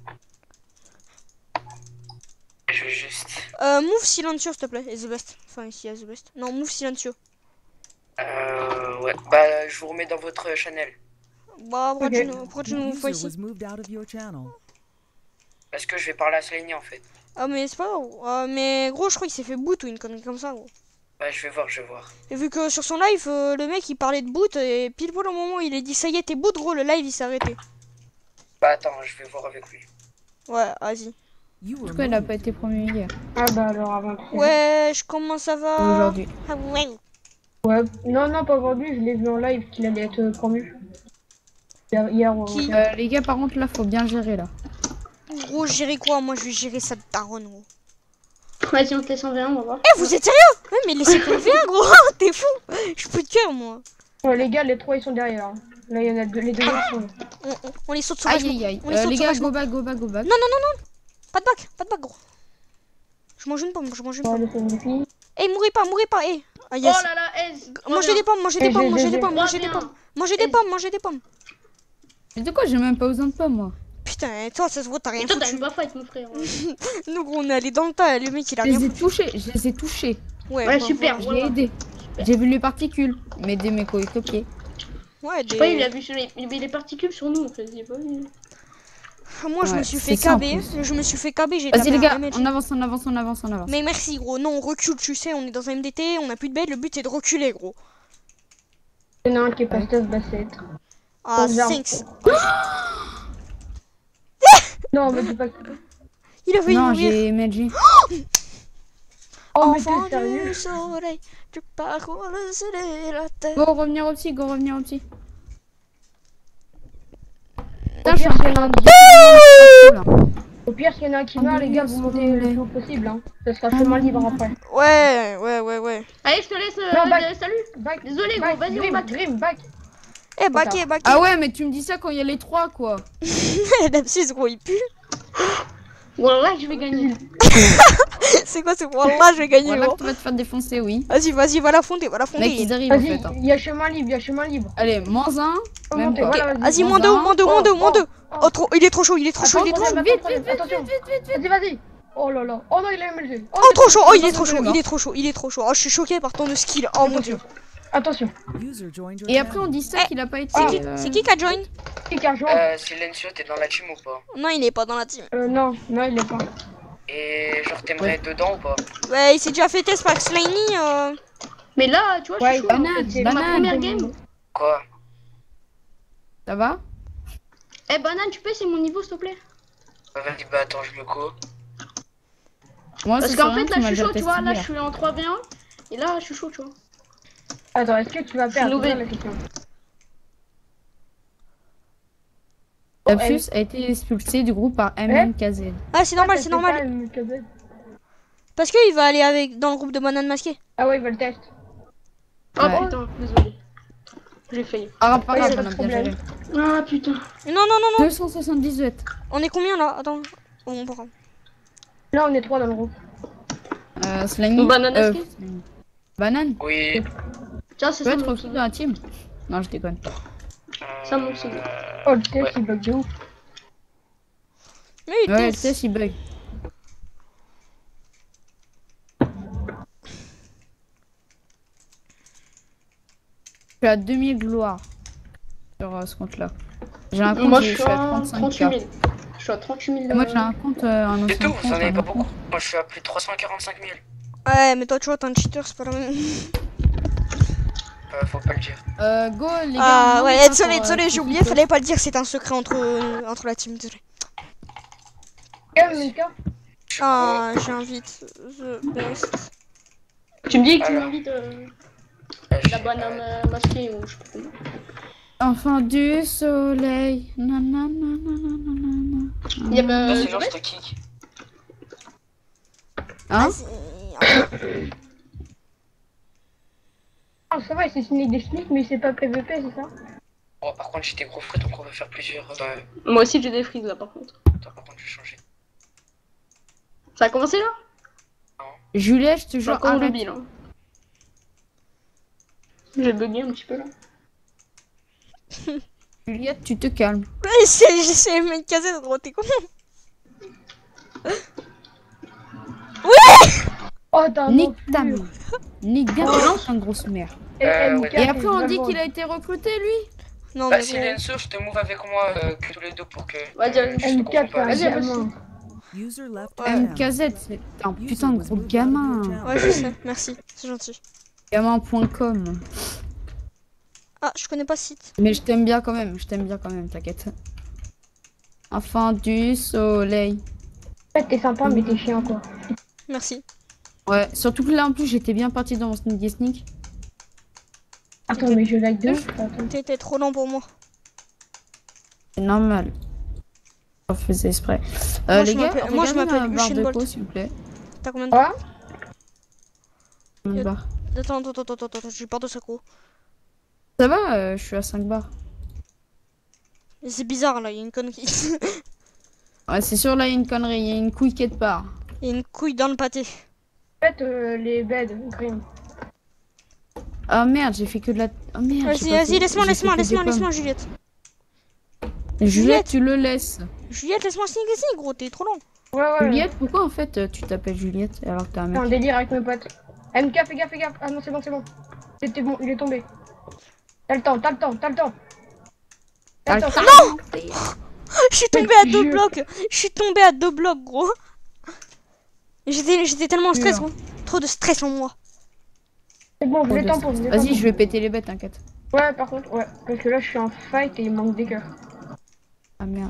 Je vais juste. Euh, move silencieux, s'il te plaît. Et the best. Enfin, ici, the best. Non, move silencieux. Euh, ouais. Bah, je vous remets dans votre channel. Bah, pourquoi Ok. tu nous, pourquoi tu nous fais User ici? was moved out of your channel. Parce que je vais parler à Slenny en fait. Ah, mais c'est pas grave. Ah, mais gros, je crois qu'il s'est fait boot ou une connerie comme ça, gros. Bah, je vais voir, je vais voir. Et vu que sur son live, euh, le mec il parlait de boot, et pile poil au moment où il a dit ça y est, t'es boot, gros, le live il s'est arrêté. Bah, attends, je vais voir avec lui. Ouais, vas-y. You were Pourquoi il a moved. pas été promu hier? Ah bah alors avant. Ouais, je comment ça va? Aujourd'hui. Ah ouais. Ouais. Non, non, pas aujourd'hui, je l'ai vu en live qu'il allait être euh, promu. Hier, hier au- Qui Euh, les gars, par contre, là, faut bien gérer, là. Gros, gérer quoi? Moi je vais gérer ça de daronne, gros. Vas-y, on te laisse en V un, on va voir. Eh, vous êtes sérieux? Ouais, mais laissez pas le V un, gros. T'es fou. Je peux de cœur, moi. Ouais, les gars, les trois ils sont derrière. hein. Là, il y en a deux, les deux autres sont là. On, on, on les saute Aïe, sauvagement. aïe, aïe. On les Euh, saute les gars, sauvagement. go back, go back, go back. Non, non, non, non. Pas de bac, pas de bac, gros. Je mange une pomme, je mange une On va pomme. laisser une fille. Eh, mourrez pas, mourrez pas, eh. Ah, Oh yes. là là, aise. Mangez des pommes, mangez des Eh, pommes, j'ai- mangez j'ai- des pommes, j'ai- mangez des pommes. Mangez des pommes, mangez des pommes. Mais de quoi, j'ai même pas besoin de pas, moi. Putain, toi, ça se voit, t'as rien Et toi, t'as foutu. une pas fight, mon frère. Nous, gros, on est allé dans le tas, le mec il a Je rien les ai foutu. touchés, je les ai touchés. Ouais, Ouais, bah, super. Je voilà. l'ai aidé. J'ai vu les particules, mais des mes coéquipiers. Ouais, Je sais pas, il des... a vu sur les, il a vu les particules sur nous en fait. Il a pas vu. Moi, je me Ouais, suis fait c'est ça, en K B. plus. Je me suis fait K B, j'ai Vas-y, tapé les un gars, M L G. on avance, on avance, on avance, on avance. Mais merci, gros. Non, on recule, tu sais, on est dans un M D T, on a plus de bête, le but c'est de reculer, gros. Il y en a un qui est pas stuff, bah c'est être. Ah, Oh, merde. cinq. Non, mais dis pas que. Il a failli Non, mourir. j'ai M L G. Oh, mais Enfant t'es sérieux? du soleil, tu parcours le soleil et la terre. Go revenir au petit, go revenir au petit. Au Putain, je suis pire, en s'il y en a train un- de- là. Au pire, s'il y en a un qui Oh, meurt, les gars, vous désolé. montez le plus haut possible. Hein. Ça sera chemin libre après. Ouais, ouais, ouais, ouais. Allez, je te laisse. euh, Non, back. euh, salut. Back. Désolé, back, gros, vas-y, on Dream, back. Dream, back. Eh, baquet, baquet. Ah ouais, mais tu me dis ça quand il y a les trois, quoi. D'abside, gros, il pue. Voilà, je vais gagner. C'est quoi ce point-là? Je vais gagner, Voilà gros. que tu vas te faire défoncer, oui. Vas-y, vas-y, va l'affronter, va Mec, l'affronter. ils arrivent en Vas-y, fait. hein. il y a chemin libre, il y a chemin libre. Allez, moins un. Faut Même monter, pas. voilà, Vas-y, Moins moins deux, un. moins deux, moins deux, moins deux. Oh, Oh, trop, il est trop chaud, il est trop chaud, il est trop chaud. Attends, vite, attends, vite, vite, attention. Vas-y, vas-y. Oh là là. Oh non, il a M L G. Oh, trop chaud, oh, il est trop Attention, chaud, les il gars. est trop chaud, il est trop chaud. Oh, je suis choqué par ton skill. Oh mon dieu. Attention. User joined your Et après, on channel. dit ça Eh, qu'il a pas été. C'est qui, euh, c'est qui qui a join? Qui qui a rejoint? Euh, Silencio, t'es dans la team ou pas? Non, il est pas dans la team. Euh, non, non, il est pas. Et genre, t'aimerais être dedans ou pas? Ouais, il s'est déjà fait test par Slaney. Euh... Mais là, tu vois, je Ouais, suis chaud. banane, en fait. C'est banane. ma première game. Quoi? Ça va? Eh, banane, tu peux essayer mon niveau, s'il te plaît? Bah, vas-y, bah attends, je me co. Moi, Parce c'est qu'en Sorin fait, qui là, je m'a suis déjà chaud, tu vois. testé Là, hier. je suis en trois v un. Et là, je suis chaud, tu vois. Attends, est-ce que tu vas perdre? nouvelle. C'est ça, la question. Lapsus a été expulsé du groupe par M M K Z. Ah, c'est normal, Ah, c'est t'as fait normal. pas M K Z. Parce qu'il va aller avec dans le groupe de bananes masquées. Ah ouais, il va le test. Oh Ouais. putain, désolé. J'ai failli. Ah, pas Ouais, grave, y a on pas a de bien problème. géré. Ah putain. Non, non, non, non. deux cent soixante-dix-huit. On est combien là? Attends. Oh, mon parent. Là, on est trois dans le groupe. Euh, Slimy. Banane euh, masquée. Banane. Oui. Tiens, Tu c'est peux ça être mon recruté dans la team? Non, je déconne. Ça mon pseudo. Oh, le test, Ouais. il bug de ouf. Mais il Ouais, le teste. test il bug. Je suis à deux mille gloires sur euh, ce compte-là. J'ai un compte, Moi, je je suis suis à à trente-cinq trente-huit K. mille. Je suis à trente-huit mille. Moi, j'ai un compte, euh, un C'est ancien tout, compte. vous en avez un pas autre beaucoup. compte. Moi, je suis à plus de trois cent quarante-cinq mille. Ouais, mais toi, tu vois, t'es un cheater, c'est pas la même. Euh, faut pas le dire. Euh, go, les gars. Ah on ouais, monte, hein, désolé, pour, euh, désolé, j'ai Cookie oublié, Toast. fallait pas le dire, c'est un secret entre, euh, entre la team, désolé. Calme, Mika. Je suis Ah, j'invite The Best. Tu me dis que tu Alors. m'invites euh, Euh, je- la banane euh, masquée ou je sais pas comment. Enfant du soleil. Nanananananana. Il y a euh, pas. sinon, je te kick. Hein? Vas-y. Ah, ça va, il s'est signé des sneaks, mais c'est pas P V P, c'est ça? Bon, par contre, j'ai des gros frais, donc on va faire plusieurs. euh, Moi aussi, j'ai des frises là par contre. Attends, par contre, je vais changer. Ça a commencé là? Juliette, je te J'ai jure, encore le arrête. bill. Hein. J'ai bugué un petit peu là. Juliette, tu te calmes. Ouais, c'est- j'essaie de me caser de droite, t'es con. Oh, t'as un Nique enflure. ta mère. Nique bien Oh. ta grosse mère. Eh, eh, Euh, Mika, Et t'es après, on dit vraiment- qu'il a été recruté, lui. Non, Bah, mais s'il y a bon. une source, je te move avec moi euh, que tous les deux pour que. Vas-y, euh, vas-y. je Eh, te Mika, confonds t'es pas. un Vas-y, gamin. User left Ouais. your M channel. K Z, c'est un User putain de was gros moved out of gamin. your channel. Ouais, je sais, merci, c'est gentil. Gamin point com. Ah, je connais pas ce site. Mais je t'aime bien quand même, je t'aime bien quand même, t'inquiète. Enfant du soleil. En fait, t'es sympa, mais t'es chiant, quoi. Merci. Ouais, surtout que là en plus j'étais bien parti dans mon sneaky sneak. Attends, mais je like de ouf. Attends. T'étais trop lent pour moi. C'est normal. On faisait exprès. Euh, Moi, les je gars, m'appelle- moi, je regardez m'appelle ma barre Usain de Bolt. co, s'il vous plaît. T'as combien de... Quoi? Combien de barres Attends, attends, attends, attends, attends, j'ai peur de ça, gros. Ça va, euh, je suis à cinq barres. Mais c'est bizarre, là, il y a une connerie. Ouais, c'est sûr, là, il y a une connerie, il y a une couille quelque part. Il y a une couille dans le pâté. En fait, euh, les beds, rien. Ah merde, j'ai fait que de la... Oh merde, j'ai Vas-y, pas fait- vas-y, laisse-moi, j'ai laisse-moi, fait que des laisse-moi, pommes. laisse-moi, Juliette. Juliette, tu le laisses. Juliette, laisse-moi sneak ici, gros, t'es trop lent. Ouais, ouais. Juliette, pourquoi en fait euh, tu t'appelles Juliette alors que t'es un C'est un mec? délire avec mes potes. M K, fais gaffe, fais gaffe. Ah non, c'est bon, c'est bon. C'était bon, il est tombé. T'as le temps, t'as le temps, t'as le temps. T'as le temps. Non Je suis tombée à deux Je- blocs. Je suis tombée à deux blocs, gros. J'étais j'étais tellement en stress, Sûr. gros. Trop de stress en moi. C'est bon, je Oh, vais de tampon. stress. je vais Vas-y, tampon. je vais péter les bêtes, t'inquiète. Ouais, par contre, ouais. Parce que là, je suis en fight et il manque des cœurs. Ah merde.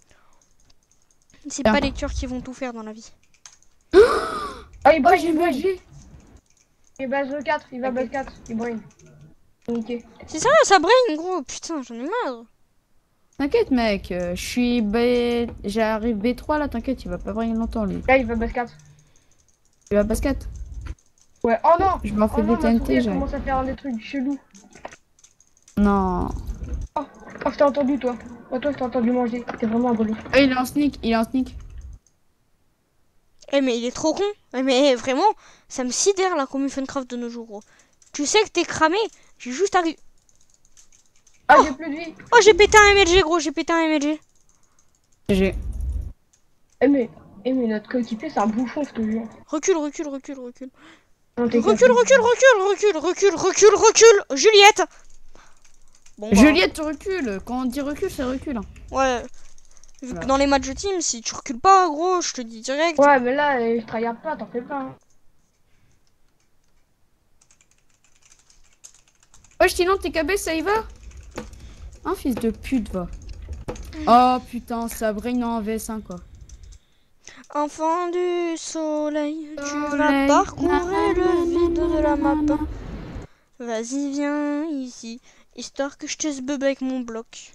C'est Bien. pas les cœurs qui vont tout faire dans la vie. Ah, il Oh, brain, j'ai il brain. mangé. Il base quatre, il va base quatre. Il brain. Niqué. C'est ça, ça brain, gros. Putain, j'en ai marre. T'inquiète, mec, euh, je suis B. J'arrive B trois là, t'inquiète, il va pas briller longtemps lui. Là, il va base quatre. Tu vas basket? Ouais, oh non. Je m'en Oh fais non, des ma souris, T N T, elle j'arrive. commence à faire des trucs chelous. Non. Oh, je t'ai entendu, toi. Oh, toi, je t'ai entendu manger. T'es vraiment un bolou. Ah, il est en sneak, il est en sneak. Eh, mais il est trop con. Eh, mais vraiment, ça me sidère la commu Funcraft de nos jours, gros. Tu sais que t'es cramé. J'ai juste arrivé. Ah, j'ai plus de vie. Oh, j'ai pété un M L G, gros. J'ai pété un M L G. J'ai. Eh, mais, eh, mais notre coéquipier, c'est un bouffon, je te jure. Recule, recule, recule, recule. Non, t'es Recule, cassé. recule, recule, recule, recule, recule, recule. Juliette. Bon, bah, Juliette, tu recules. Quand on dit recule, c'est recule. hein. Ouais. Vu que Voilà. dans les matchs de team, si tu recules pas, gros, je te dis direct. Ouais, mais là, euh, je tryhard pas, t'en fais pas. Hein. Oh, sinon, T K B, ça y va? Un fils de pute, va. Oh putain, ça brille en V S un quoi. Enfant du soleil, tu Soleil, vas parcourir nanana, le vide de la map. nanana. Vas-y, viens ici, histoire que je te sbub avec mon bloc.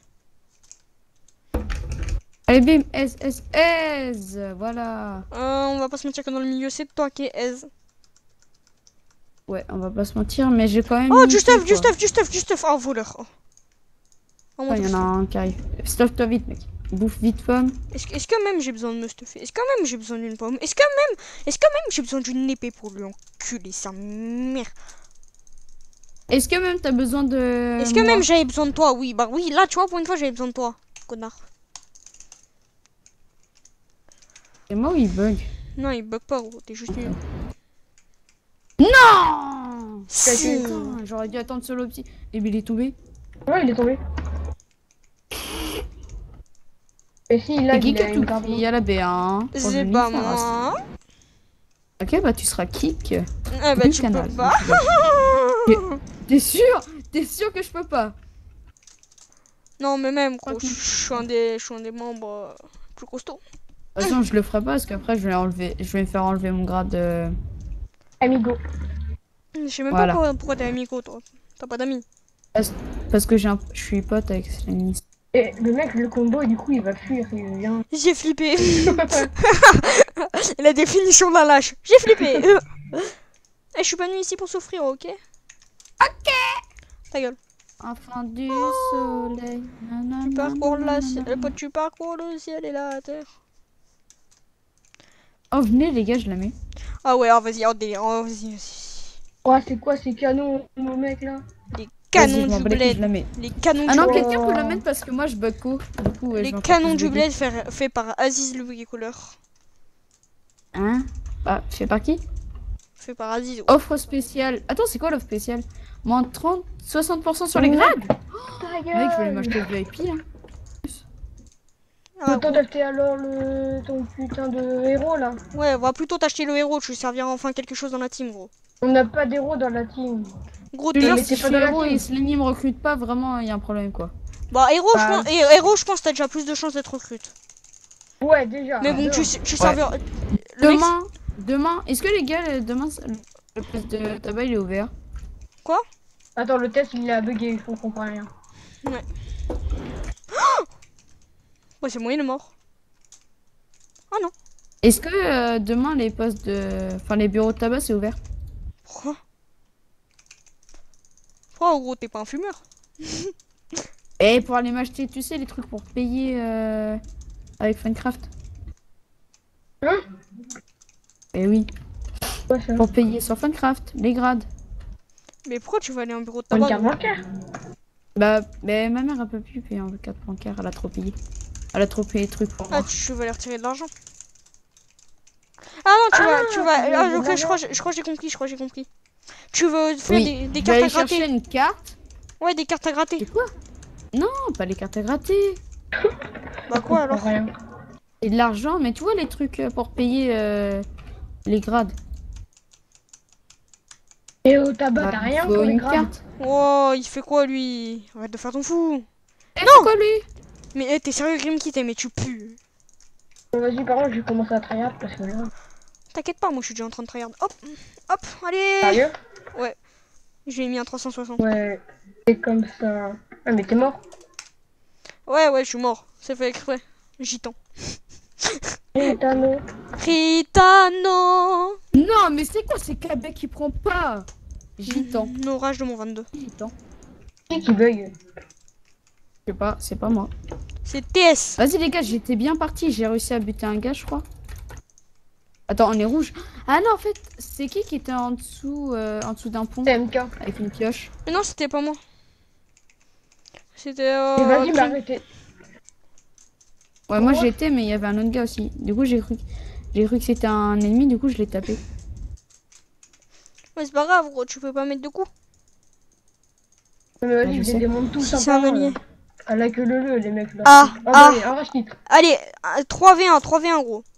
Allez, bim, S, S, S. Voilà. Euh, on va pas se mentir que dans le milieu, c'est toi qui es aise. Ouais, on va pas se mentir, mais j'ai quand même. Oh, mis du tout, stuff, du quoi. stuff, du stuff, du stuff. Oh, voleur. Oh. Oh, mon Ah, il y en a un qui arrive. Stuff-toi vite, mec. Bouffe vite, pomme. Est-ce que, est-ce que même j'ai besoin de me stuffer? Est-ce que même j'ai besoin d'une pomme? Est-ce que même, est-ce que même j'ai besoin d'une épée pour lui enculer sa mère? Est-ce que même t'as besoin de. Est-ce que moi même j'avais besoin de toi? Oui, bah oui, là tu vois, pour une fois j'avais besoin de toi, connard. C'est moi ou il bug? Non, il bug pas, gros, t'es juste nul. Non. Si. Putain, j'aurais dû attendre solo petit. Et bien il est tombé. Ouais, il est tombé. Et si, là, C'est qui il qui a a une tout carte pris à la B un? C'est pas moi. Ok, bah tu seras kick. Eh bah du tu canal. peux pas. T'es sûr? T'es sûr que je peux pas? Non mais même gros, Ok. je suis un des, je suis un des membres euh, plus costauds. De toute façon, je le ferai pas parce qu'après je vais enlever, je vais me faire enlever mon grade. euh, Amigo. Je sais même Voilà. pas pourquoi, pourquoi t'es amico toi. T'as pas d'amis. Parce que j'ai un... je suis pote avec Slanis. Et le mec, le combo, et du coup, il va fuir. Il vient. J'ai flippé. La définition de la lâche. J'ai flippé. Euh. Eh, je suis pas venu ici pour souffrir, ok? Ok. Ta gueule. Enfant du soleil. Tu parcours la ciel, euh, tu parcours le ciel et la terre. Oh, venez les gars, je la mets. Ah ouais, oh, vas-y, oh, délire, oh, vas-y, vas-y. Oh, c'est quoi ces canons, mon mec là? Les Vas-y, canons je m'en du bats les couilles, je bled. la mets. Les canons Ah du non, bled. quelqu'un peut la mettre parce que moi je bug co. Du coup, ouais, Les je vais encore canons plus du bugger. bled fait, fait par Aziz le bricoleur. Hein? Ah, fait par qui? Fait par Aziz. Offre spéciale. Attends, c'est quoi l'offre spéciale? Moins trente, soixante pour cent sur les Ouais. grades? Ta Mec, je voulais gueule. m'acheter le V I P. Hein. Ah, Autant d'acheter alors le... ton putain de héros là. ouais, on va plutôt t'acheter le héros, tu serviras enfin quelque chose dans la team, gros. On n'a pas d'héros dans la team. Gros, Je te t'es... jure, mais si t'es je pas suis dans la héros team. et Slimy me recrute pas, vraiment, il y a un problème quoi. Bah, héros, je Bah. pense, hé- héros, je pense que t'as déjà plus de chances d'être recrute. Ouais, déjà. Mais bon, déjà. tu, sais- tu serviras... Le mec- Demain, demain, est-ce que les gars, euh, demain, le le poste de tabac il est ouvert? Attends, le test il a bugué, il faut qu'on comprenne rien. Ouais, c'est moi, il est mort. Est-ce que euh, demain les postes de. Enfin, les bureaux de tabac c'est ouvert? Pourquoi? Pourquoi, gros, t'es pas un fumeur? Et pour aller m'acheter, tu sais, les trucs pour payer euh, avec Funcraft. Hein? Eh oui, Quoi ça? pour payer sur Funcraft, les grades. Mais pourquoi tu vas aller en bureau de Une tabac? carte gros bancaire. Bah, mais ma mère a pas pu payer en carte bancaire, elle a trop payé. Elle a trop payé les trucs pour Ah, moi. tu vas aller retirer de l'argent. Ah non, tu vas... Tu tu vas... veux Ah, de ok, je l'argent. crois, je crois que j'ai compris, je crois que j'ai compris. Tu veux faire Oui, des, des je vais cartes à aller chercher gratter? une carte. Ouais, des cartes à gratter. C'est quoi? Non, pas les cartes à gratter. Bah quoi alors? Rien. Et de l'argent, mais tu vois les trucs euh, pour payer euh, les grades. Et au tabac, Bah, t'as il rien faut pour les une grades. carte. Oh, il fait quoi lui? Arrête de faire ton fou. Eh, c'est quoi lui? Mais eh, t'es sérieux, Grim Kitty, mais tu pues. Bon, vas-y, par contre, je vais commencer à tryhard parce que là. T'inquiète pas, moi je suis déjà en train de tryhard. Hop, hop, allez. Sérieux? Je l'ai mis en trois cent soixante. Ouais. C'est comme ça. Ah, mais t'es mort. Ouais, ouais, je suis mort. C'est fait exprès. Gitan. Ritano. Ritano. Non, mais c'est quoi ces Québec qui prend pas? Gitan. L'orage de mon vingt-deux. Gitan. Qui qui bug? Je sais pas, c'est pas moi. C'est T S. Vas-y les gars, j'étais bien parti, j'ai réussi à buter un gars, je crois. Attends, on est rouge. Ah non, en fait, c'est qui qui était en dessous, euh, en dessous d'un pont C'est M K. avec une pioche? Mais non, c'était pas moi. C'était. Euh, Et vas-y, bah Grim. arrêtez. Ouais, moi Ouais. j'étais, mais il y avait un autre gars aussi. Du coup, j'ai cru, j'ai cru que c'était un ennemi, du coup, je l'ai tapé. Ouais, c'est pas grave, gros, tu peux pas mettre de coups. Mais Ouais, vas-y, je je sais. les démonte tous Si un c'est un par un, allié. là. À la queue le le, les mecs là. Ah, ah, ah. allez, arrache titre. Allez, euh, trois v un, trois v un, gros.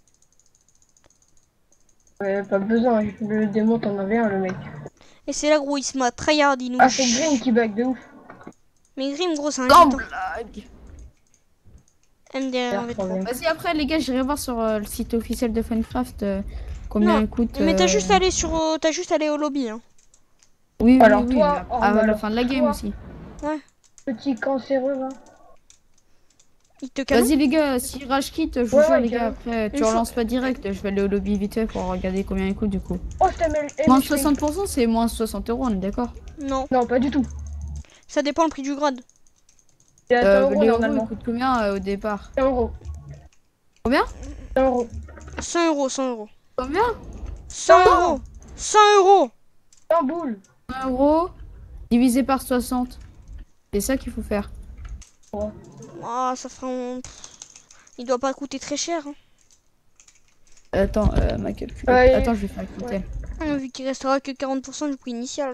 Ouais, pas besoin, je le démonte en un v un le mec. Et c'est là, gros, il se m'a tryhard, il nous. Ah, c'est Green qui bug de ouf. Mais Grim, gros, c'est un Non, gitan. blague. M D R en V trois. Problème. Vas-y, après, les gars, j'irai voir sur euh, le site officiel de Funcraft euh, combien Non, il coûte. Mais t'as euh, juste allé sur, euh, t'as juste allé au lobby, hein. Oui, oui, Alors oui, toi, mais oh, à mais la alors fin de la game toi. aussi. Petit cancéreux là. Il te calme. Vas-y les gars, si rage quitte, je vous Ouais, jure ouais, les gars, carrément. après tu Une fois- relances pas direct, je vais aller au lobby vite fait pour regarder combien il coûte du coup. Oh, je t'aime le Moins soixante pour cent c'est moins soixante euros, on est d'accord? Non, Non, pas du tout. ça dépend le prix du grade. C'est à Euh, cent euros les euros ils normalement. coûtent combien euh, au départ? cent euros. Combien? cent euros. cent euros, cent euros. Combien? cent euros. cent euros. cent boules. un euro divisé par soixante. C'est ça qu'il faut faire. Ah, ça fera... un- Il doit pas coûter très cher, hein. Attends, euh, ma calcul. Ouais. Attends, je vais faire écouter. Ouais. Ah, vu qu'il restera que quarante pour cent du prix initial.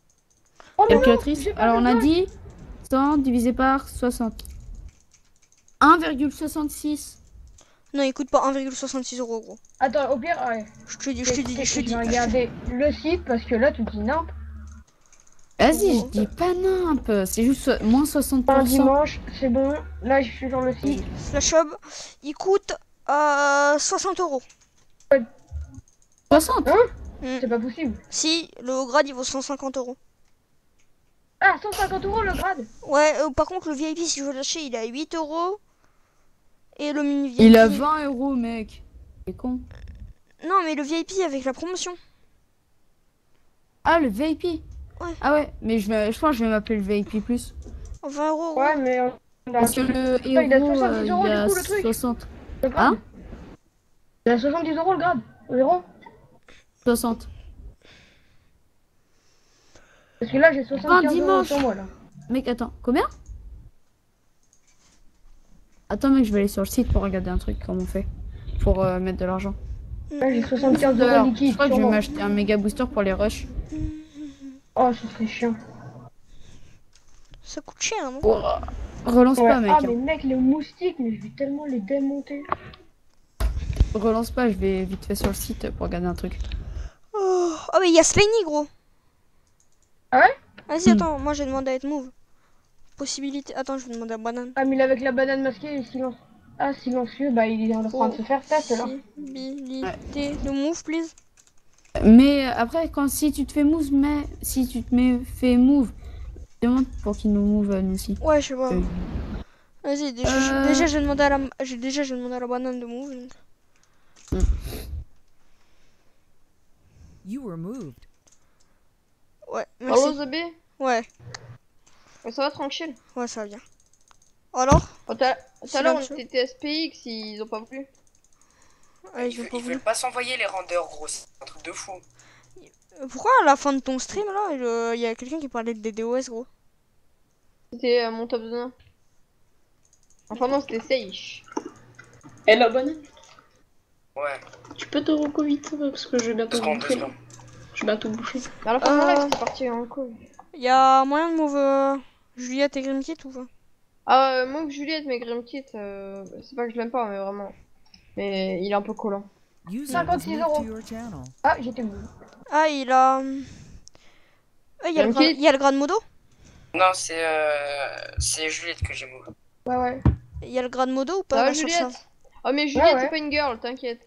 Oh, mais non, Calculatrice. j'ai pas Alors on a besoin. dit cent divisé par soixante. un virgule soixante-six. Non, il coûte pas un virgule soixante-six euros, gros. Attends, au pire, ouais. Je te dis, je te dis, je te Je dis. vais regarder le site parce que là, tu dis n'importe. Vas-y, je dis pas nimp. C'est juste so- moins soixante Un pour cent. dimanche, c'est bon. Là, je suis sur le site. Flash Hub, il coûte euh, soixante euros. soixante. C'est pas possible. Si, le haut grade, il vaut cent cinquante euros. Ah, cent cinquante euros le grade. Ouais, euh, par contre, le V I P, si je veux l'acheter, il est à huit euros. Et le mini V I P. Il a vingt euros, mec. C'est con. Non, mais le V I P avec la promotion. Ah, le V I P. Ouais. Ah ouais, mais je, vais, je pense que je vais m'appeler le V I P plus. vingt euros. Ouais, mais. euh, Parce que le il a héros, soixante-dix euros, euh, il du a coup, le truc. soixante. le grade. Hein Il a soixante-dix euros le grade. Environ. soixante. Parce que là, j'ai soixante-quinze euros dimanche. sur moi là. Mec, attends, combien? Attends, mec, je vais aller sur le site pour regarder un truc, comment on fait. Pour euh, mettre de l'argent. Là, j'ai soixante-quinze euros D'ailleurs, je liquide. crois que sur je vais moi. m'acheter un méga booster pour les rushs. Oh, ce serait chiant. Ça coûte cher, non? Oh, relance Ouais. pas, mec. Ah, hein. mais mec, les moustiques, mais je vais tellement les démonter. Relance pas, je vais vite fait sur le site pour regarder un truc. Oh, ah, mais il y a Slimy, gros. Ah ouais? Vas-y, Hmm. attends, moi j'ai demandé à être move. Possibilité. Attends, je vais demander à Banane. Ah, mais là, avec la banane masquée, il est silence. Ah, silencieux, bah il est en train de se faire test là. Possibilité de move, please. Mais après, quand si tu te fais move, mais si tu te mets fait move, demande pour qu'il nous move euh, nous aussi. Ouais, je sais pas. Euh, Vas-y, déjà, Euh. je- déjà j'ai demandé à la, j'ai déjà j'ai demandé à la banane de move. donc. You were moved. Ouais, merci. Allo Zébé, Ouais, ouais, ça va tranquille. ouais, ça va bien. Alors? Oh, Tout à tout à l'heure, on Silencieux. était T S P X, ils ont pas voulu. Ouais, Ils, ils ont veulent- pas ils voulu. veulent pas s'envoyer les rendeurs, gros. C'est un truc de fou. Euh, Pourquoi à la fin de ton stream là, il y a quelqu'un qui parlait de D O S, gros? C'était euh, mon top deux. Enfin, non, c'était Seish. Eh la banane, Ouais, tu peux te reco vite parce que je vais deux bientôt secondes, deux bouffer là. secondes. Je vais bientôt bouffer. Mais à la fin de mon Euh. live, c'était parti en couille. Il y a moyen de move euh, Juliette et Grimkit ou pas? Ah, euh, moi que Juliette, mais Grimkit, euh, c'est pas que je l'aime pas, mais vraiment. Mais il est un peu collant. User was cinquante-six moved euros. to your channel. Ah, j'étais bon. Ah, il a. Ah, il y a, le Grimkit. gra- il y a le grade modo? Non, c'est euh, c'est Juliette que j'ai move. Ouais, ouais. Il y a le grade modo ou Ça pas va, là, sur ça? Juliette? Oh, mais Juliette, ouais. c'est pas une girl, t'inquiète.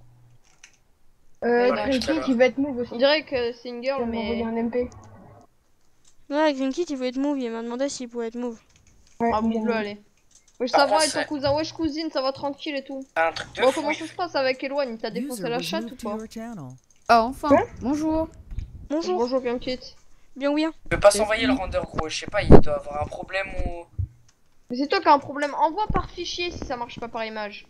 Euh, Voilà, tout à Grimkit, l'heure. il va être move aussi. On dirait que c'est une Il girl, va m'envoyer mais. un M P. Ouais, Grimkit il veut être move, il m'a demandé s'il pouvait être move. Ouais, Ah, il bon, va- le allez. Wesh, Par ça va, contre, et ton c'est- cousin? Wesh, cousine, ça va tranquille et tout. Un truc de Bon, fou. comment il ça se fait- passe avec Eloane? Il t'a défoncé User la was chatte ou moved to pas? your channel. Ah, enfin, bonjour. Bonjour, Bonjour, Grimkit. bien oui. hein. Il peut pas C'est s'envoyer fou. le rendeur, gros. Je sais pas, il doit avoir un problème ou. Mais c'est toi qui as un problème. Envoie par fichier si ça marche pas par image.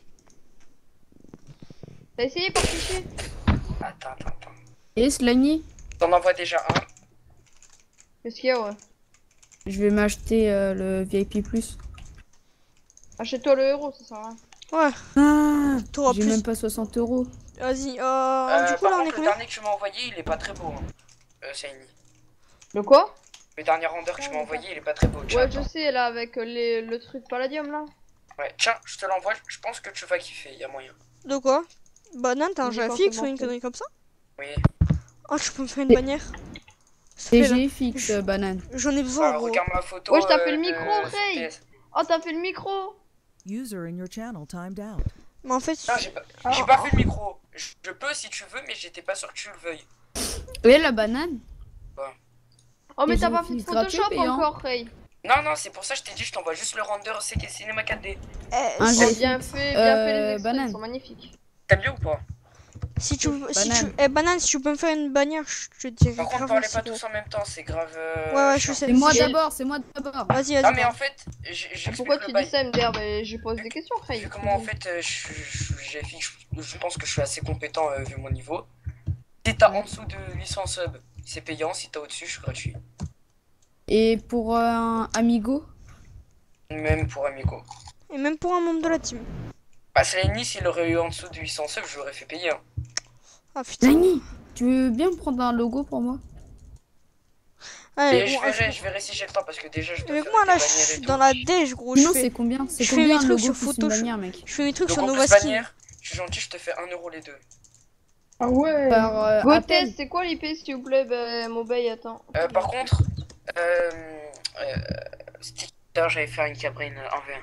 T'as essayé par fichier? Attends, attends, attends. Et Slimy, T'en envoies déjà un. Qu'est-ce qu'il y a, ouais? je vais m'acheter euh, le V I P plus. Achète-toi le héros, ça sert à rien. Ouais, Ah, t'auras j'ai plus. même pas soixante euros. Vas-y, euh, Euh, du coup par là on est contre, le combien? dernier que tu m'as envoyé, il est pas très beau. Hein. Euh, Saini. Le quoi? Le dernier rendeur que tu m'as envoyé, il est pas très beau. Tiens, Ouais, je attends. sais, là, avec euh, les, le truc palladium, là. Ouais, tiens, je te l'envoie. Je pense que tu vas kiffer. Il y a moyen. De quoi? Banane, t'as un Dis jeu quand fixe c'est ou une bon. connerie comme ça? Oui. Oh, je peux me faire une Et- bannière. Ça fait là. T G fixe, euh, banane. J'en ai besoin, Ah, gros. regarde ma photo. Ouais, je t'appelle euh, le micro, de- sur Ray. P S. Oh, t'as fait le micro. User in your channel timed out. Mais en fait, Non, j'ai pas, Ah, j'ai pas fait le micro. Je, je peux si tu veux, mais j'étais pas sûr que tu le veuilles. Et la banane? Oh, mais Et t'as j'ai pas fait fait de gratuit, Photoshop payant. encore, Ray. Non, non, c'est pour ça que je t'ai dit, je t'envoie juste le render C K Cinema quatre D. eh, Un si, jeu. Oh, bien fait, bien Euh, fait les extraits, banane. ils sont magnifiques. T'aimes bien ou pas? si tu, si Banane. tu, eh banane, si tu peux me faire une bannière, je te dirais Par contre, grave parlez merci, pas gros. tous en même temps, c'est grave. euh, Ouais, ouais, je chiant. sais. C'est moi Si- d'abord, c'est moi d'abord. Vas-y, Non, vas-y. mais en parle. fait, j- j'explique Pourquoi le tu dis bail. ça, M D R? Bah, je pose des questions, Ray. Vu comment en fait, euh, je, je, j'ai fait- je, je pense que je suis assez compétent euh, vu mon niveau. Si t'as en dessous de huit cents subs, c'est payant. Si t'as au-dessus, je suis gratuit. Et pour euh, un Amigo? Même pour Amico. Et même pour un membre de la team. Bah, Slany, s'il aurait eu en dessous de huit cents subs, je l'aurais fait payer. Hein. Ah putain. Slimy, tu veux bien me prendre un logo pour moi? Ouais, Et je bon, verrai, euh, je verrai si j'ai le temps parce que déjà je dois avec faire moi des là, je bannières et suis tout. dans la déj gros. Je Sinon, fais, c'est combien C'est je fais combien mes le trucs logo sur plus une Photoshop. bannière, mec? je fais mes trucs Donc sur en plus Novaskin. bannière, je suis gentil, je te fais un euro les deux. Ah ouais. Par euh, Go appel. test, c'est quoi l'I P s'il vous plaît? Bah, Mobile, attends. Euh, par contre, euh, euh, c'était tout à l'heure, j'avais fait une cabrine en V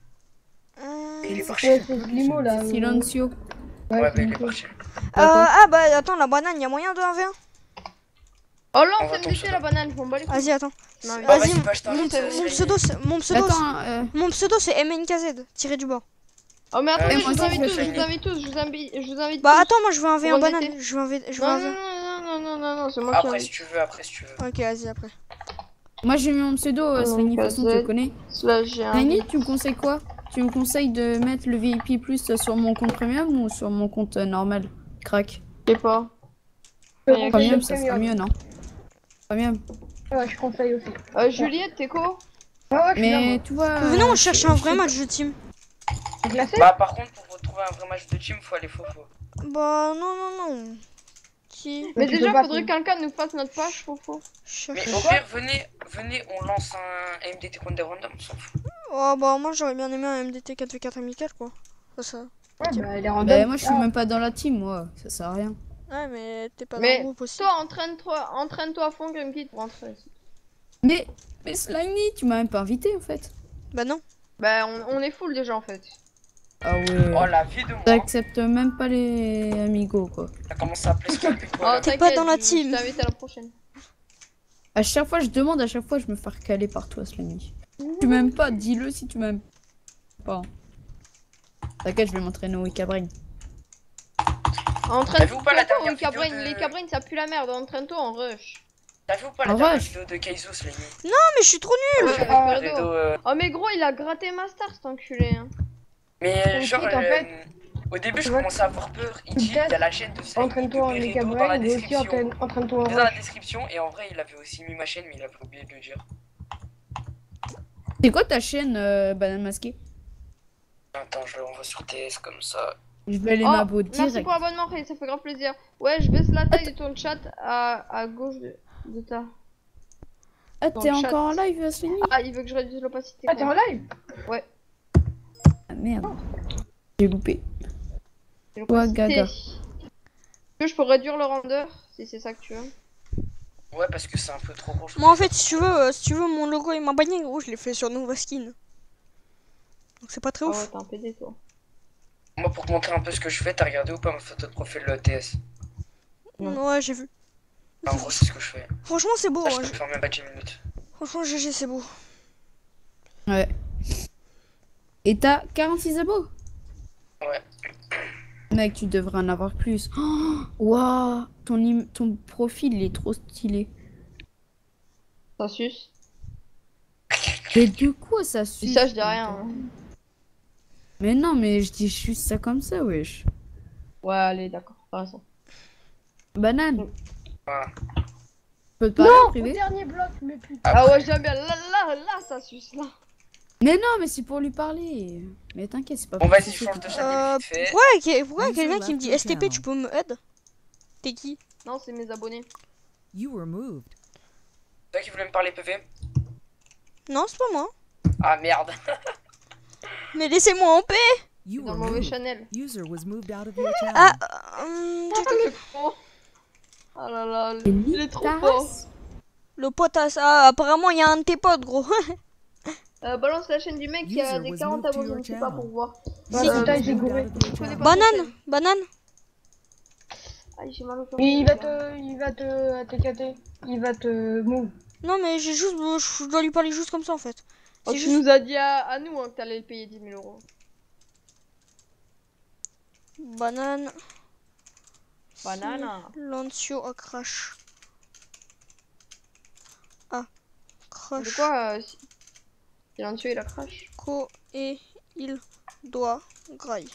un. Euh, Et il est Ouais, parti. c'est limo là. euh, Silencio. Ouais, Ouais, c'est bah il est limo. parti. ah bah attends, la banane, y a moyen de un v un? Oh là, On on va fait tomber M D T sur la le- banane, je m'en bats les couilles. Vas-y, attends. Non, mais- Bah, Vas-y, vas-y, bah, je mon, t'invite, mon euh, Slimmy. pseudo, c'est- mon pseudo, Attends, euh, mon pseudo c'est M N K Z, tiré du bas. Oh mais attendez, Ouais, je moi vous aussi, invite je tous, vais je vous faire invite tous, je vous invite, je vous invite Bah tous. attends, moi je veux un v un Pour banane. honnêteté. Je veux un v, je veux Non, un non, v un. non, non, non, non, non, c'est moi qui Après si invite. tu veux, après si tu veux. Ok, vas-y après. moi j'ai mis mon pseudo, euh, Oh, Slimy, de toute façon, tu le K Z. connais. Slash j'ai un. Slimy, tu me conseilles quoi? Tu me conseilles de mettre le V I P plus sur mon compte premium ou sur mon compte euh, normal? Crack. Je sais pas. Je Ouais, conseille Premium, le ça sera premium. mieux, non? Premium. Ouais, je conseille aussi. Euh, Juliette, t'es quoi? Ah ouais, je suis là, Mais moi. tu vois. Venez, on euh, cherche je- un je vrai sais match de team. C'est glacé? Bah par contre pour retrouver un vrai match de team, faut aller faux faux. Bah non, non, non. Si. Mais tu déjà, peux pas, faudrait que toi. quelqu'un nous fasse notre page, faux faux. Je Mais cherche. au pire, venez, venez, on lance un M D T contre des randoms, on s'en fout. Oh bah moi j'aurais bien aimé un M D T quatre v quatre amical quoi. Ça, ça. Ouais, bah, elle est random. Bah, moi je suis Ah. même pas dans la team, moi. Ça sert à rien. Ouais, mais t'es pas dans Mais le groupe aussi. Toi, entraîne-toi, entraîne-toi à fond, Grimkit, pour entrer. Mais. Mais Slimy, tu m'as même pas invité en fait. Bah non. Bah, on, on est full déjà en fait. Ah ouais. Oh la vie de moi. T'acceptes même pas les amigos quoi. Ça commence à appeler Scalp et Oh, quoi. T'es pas dans la je- team. Je t'invite à la prochaine. À chaque fois je demande, à chaque fois je me fais recaler par toi Slimy. Tu m'aimes pas, dis-le si tu m'aimes pas. T'inquiète, je vais m'entraîner au Cabrain. Entraîne-toi vu ou pas la dernière les cabrines, vidéo de- les cabrines ça pue la merde, entraîne-toi en rush. T'as vu ou pas la En dernière rush. vidéo de Kaizo Slimmy? Non mais je suis trop nul. Ouais, Ah, avec Fredo. euh, Oh mais gros, il a gratté ma star cet enculé. Hein. Mais Ton genre, tweet, en euh, fait, au début je tu vois, commençais à avoir peur. Il dit, il peut-être y a la chaîne de Slimy de Entraîne-toi en Beredo Cabrain, dans la mais aussi description. entraîne- entraîne-toi en Dans la rush. description et en vrai il avait aussi mis ma chaîne mais il avait oublié de le dire. C'est quoi ta chaîne, euh, Banane Masquée? Attends, je l'envoie sur T S comme ça. Je vais aller Oh, m'abo merci direct. pour l'abonnement, Ray, ça fait grave plaisir. Ouais, je baisse la taille de ton chat à, à gauche de, de ta. Ah, dans t'es le chat. encore en live, Slimy? Ah, il veut que je réduise l'opacité. Ah, t'es quoi. en live? Ah merde. J'ai loupé. C'est Toi, l'opacité. Gaga. Est-ce que je peux réduire le render si c'est ça que tu veux? Ouais parce que c'est un peu trop gros. je Moi en fait si tu veux, euh, si tu veux mon logo et ma bannière gros, je l'ai fait sur Novaskin. Donc c'est pas très Ah ouf. ouais, t'es un P D toi. Moi pour te montrer un peu ce que je fais, t'as regardé ou pas ma photo de profil de T S? Ouais, j'ai vu. En gros c'est ce que je fais. Franchement c'est beau. Là je hein, peux je- faire même pas dix minutes. Franchement G G c'est beau. Ouais. Et t'as quarante-six abos? Ouais. Mec, tu devrais en avoir plus. Oh, waouh, ton, im- ton profil il est trop stylé. Ça suce. Mais de quoi ça Si suit? ça, je dis rien. hein. Mais non, mais je dis juste ça comme ça, wesh. Ouais, allez, d'accord, t'as raison. Banane. Voilà. Je peux te parler en Au privé? dernier bloc, mais putain. Ah ouais, j'aime bien. Là, là, là, ça suce, là. Mais non, mais c'est pour lui parler. Mais t'inquiète, c'est pas Bon pour vas-y, ça. change de Euh, chaîne vite fait. pourquoi que- pourquoi User quelqu'un qui me dit left S T P your tu peux me aide? T'es qui? Non, c'est mes abonnés. You were moved. C'est toi qui voulais me parler P V? Non c'est pas moi. Ah merde. Mais laissez-moi en paix. You Dans were le mauvais moved. channel. User was moved out of your channel. Ah hum, tu- Le con. Oh là là, Mais il nique est trop ta fort. race. le potasse. Ah apparemment il y a un de tes potes gros. Euh, balance la chaîne du mec qui a User des was quarante moved to abonnés, your je ne sais pas channel. pour voir. Bah, User Euh, putain, was j'ai moved gouré. out of your Je connais channel. pas. Banane, banane. Aïe, j'ai mal au cœur. Et il va te. Il va te. T K T. Il va te. Move. Non mais j'ai juste, je dois lui parler juste comme ça en fait. Oh, C'est tu juste nous as dit à, à nous hein, que t'allais le payer dix mille euros. banane. Banane. Lancio à crash. Ah, De crash. quoi euh, si... Il a tué, il a crash. Co et il doit graille.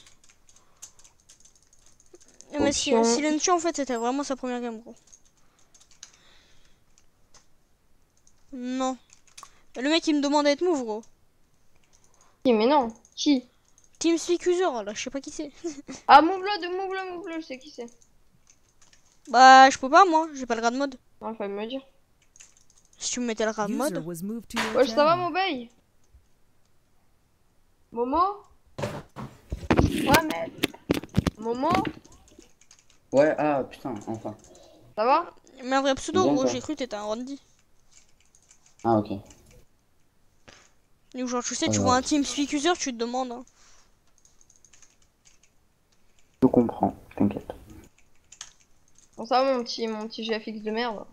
Eh, Mais si, Option. Silencio en fait c'était vraiment sa première game gros. Non. Mais le mec il me demande d'être move gros. Qui, mais non. Qui? TeamSpeak user là, je sais pas qui c'est. Ah, move-le, de move-le, move-le, je sais qui c'est. Bah je peux pas moi, j'ai pas le grade mode. Non, il fallait me le dire. Si tu me mettais le rap User mode. was moved to your Ouais, ça va, channel. mon bail? Momo? Ouais, mais. Momo? Ouais, ah putain, enfin. Ça va? Mais un vrai pseudo, Bien, gros, toi. j'ai cru que t'étais un Randy. Ah ok. Ou genre, tu sais, tu Alors. vois un TeamSpeak user, tu te demandes. Hein. Je comprends, t'inquiète. Bon, ça va, mon petit, mon petit G F X de merde.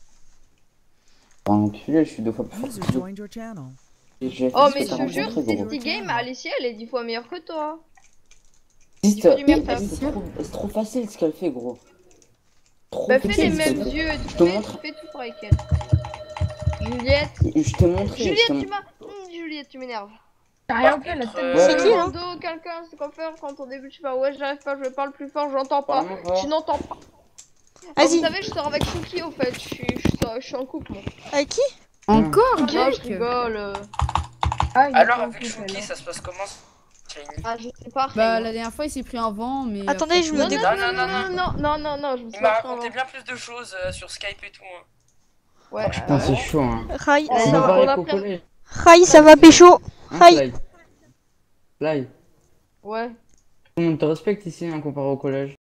En plus, je suis deux fois plus fort User que toi. joined your channel. J'ai Oh, fait mais ça je te jure, rencontrer, si gros. petit game, Alicia, elle est dix fois meilleure que toi. Juste, du même eh, taf. c'est trop, c'est trop facile ce qu'elle fait, gros. Trop Bah, fais facile les ce qu'elle mêmes fait. yeux, tu Je te fais, montre. tu fais tout pour avec elle. Juliette. Je t'ai montré. je Juliette, t'ai tu mon- m'as. Hum, Juliette, tu m'énerves. T'as rien Par fait, la contre, tête. euh, C'est qui, hein? Dos, quelqu'un, c'est quoi faire quand au début tu fais ouais, j'arrive pas, je parle plus fort, j'entends pas. Parle-moi fort. Tu n'entends pas. Ah, vous Vas-y. savez, je sors avec Chouki au fait, je suis, je sors- je suis en couple moi. Avec qui? Encore, Non, je Gek rigole. euh. Ah, il est Alors pas en avec couple, Chouki, alors. ça se passe comment? Shiny? Ah, je sais pas. Bah, rien. la dernière fois, il s'est pris un vent, mais. Attendez, après, je tout me va Non, dé- bien. non, Non, non, non, non, non, non, non, non, je me suis Il m'a pas pris un raconté vent. bien plus de choses euh, sur Skype et tout. Hein. Ouais, Putain, euh, c'est chaud, hein. Rai, Ouais, On ça on va va. a parler au plein- collège. Rai, ça va pécho. Hein, Rai. Fly Fly. ouais. Tout le monde te respecte ici, hein, comparé au collège.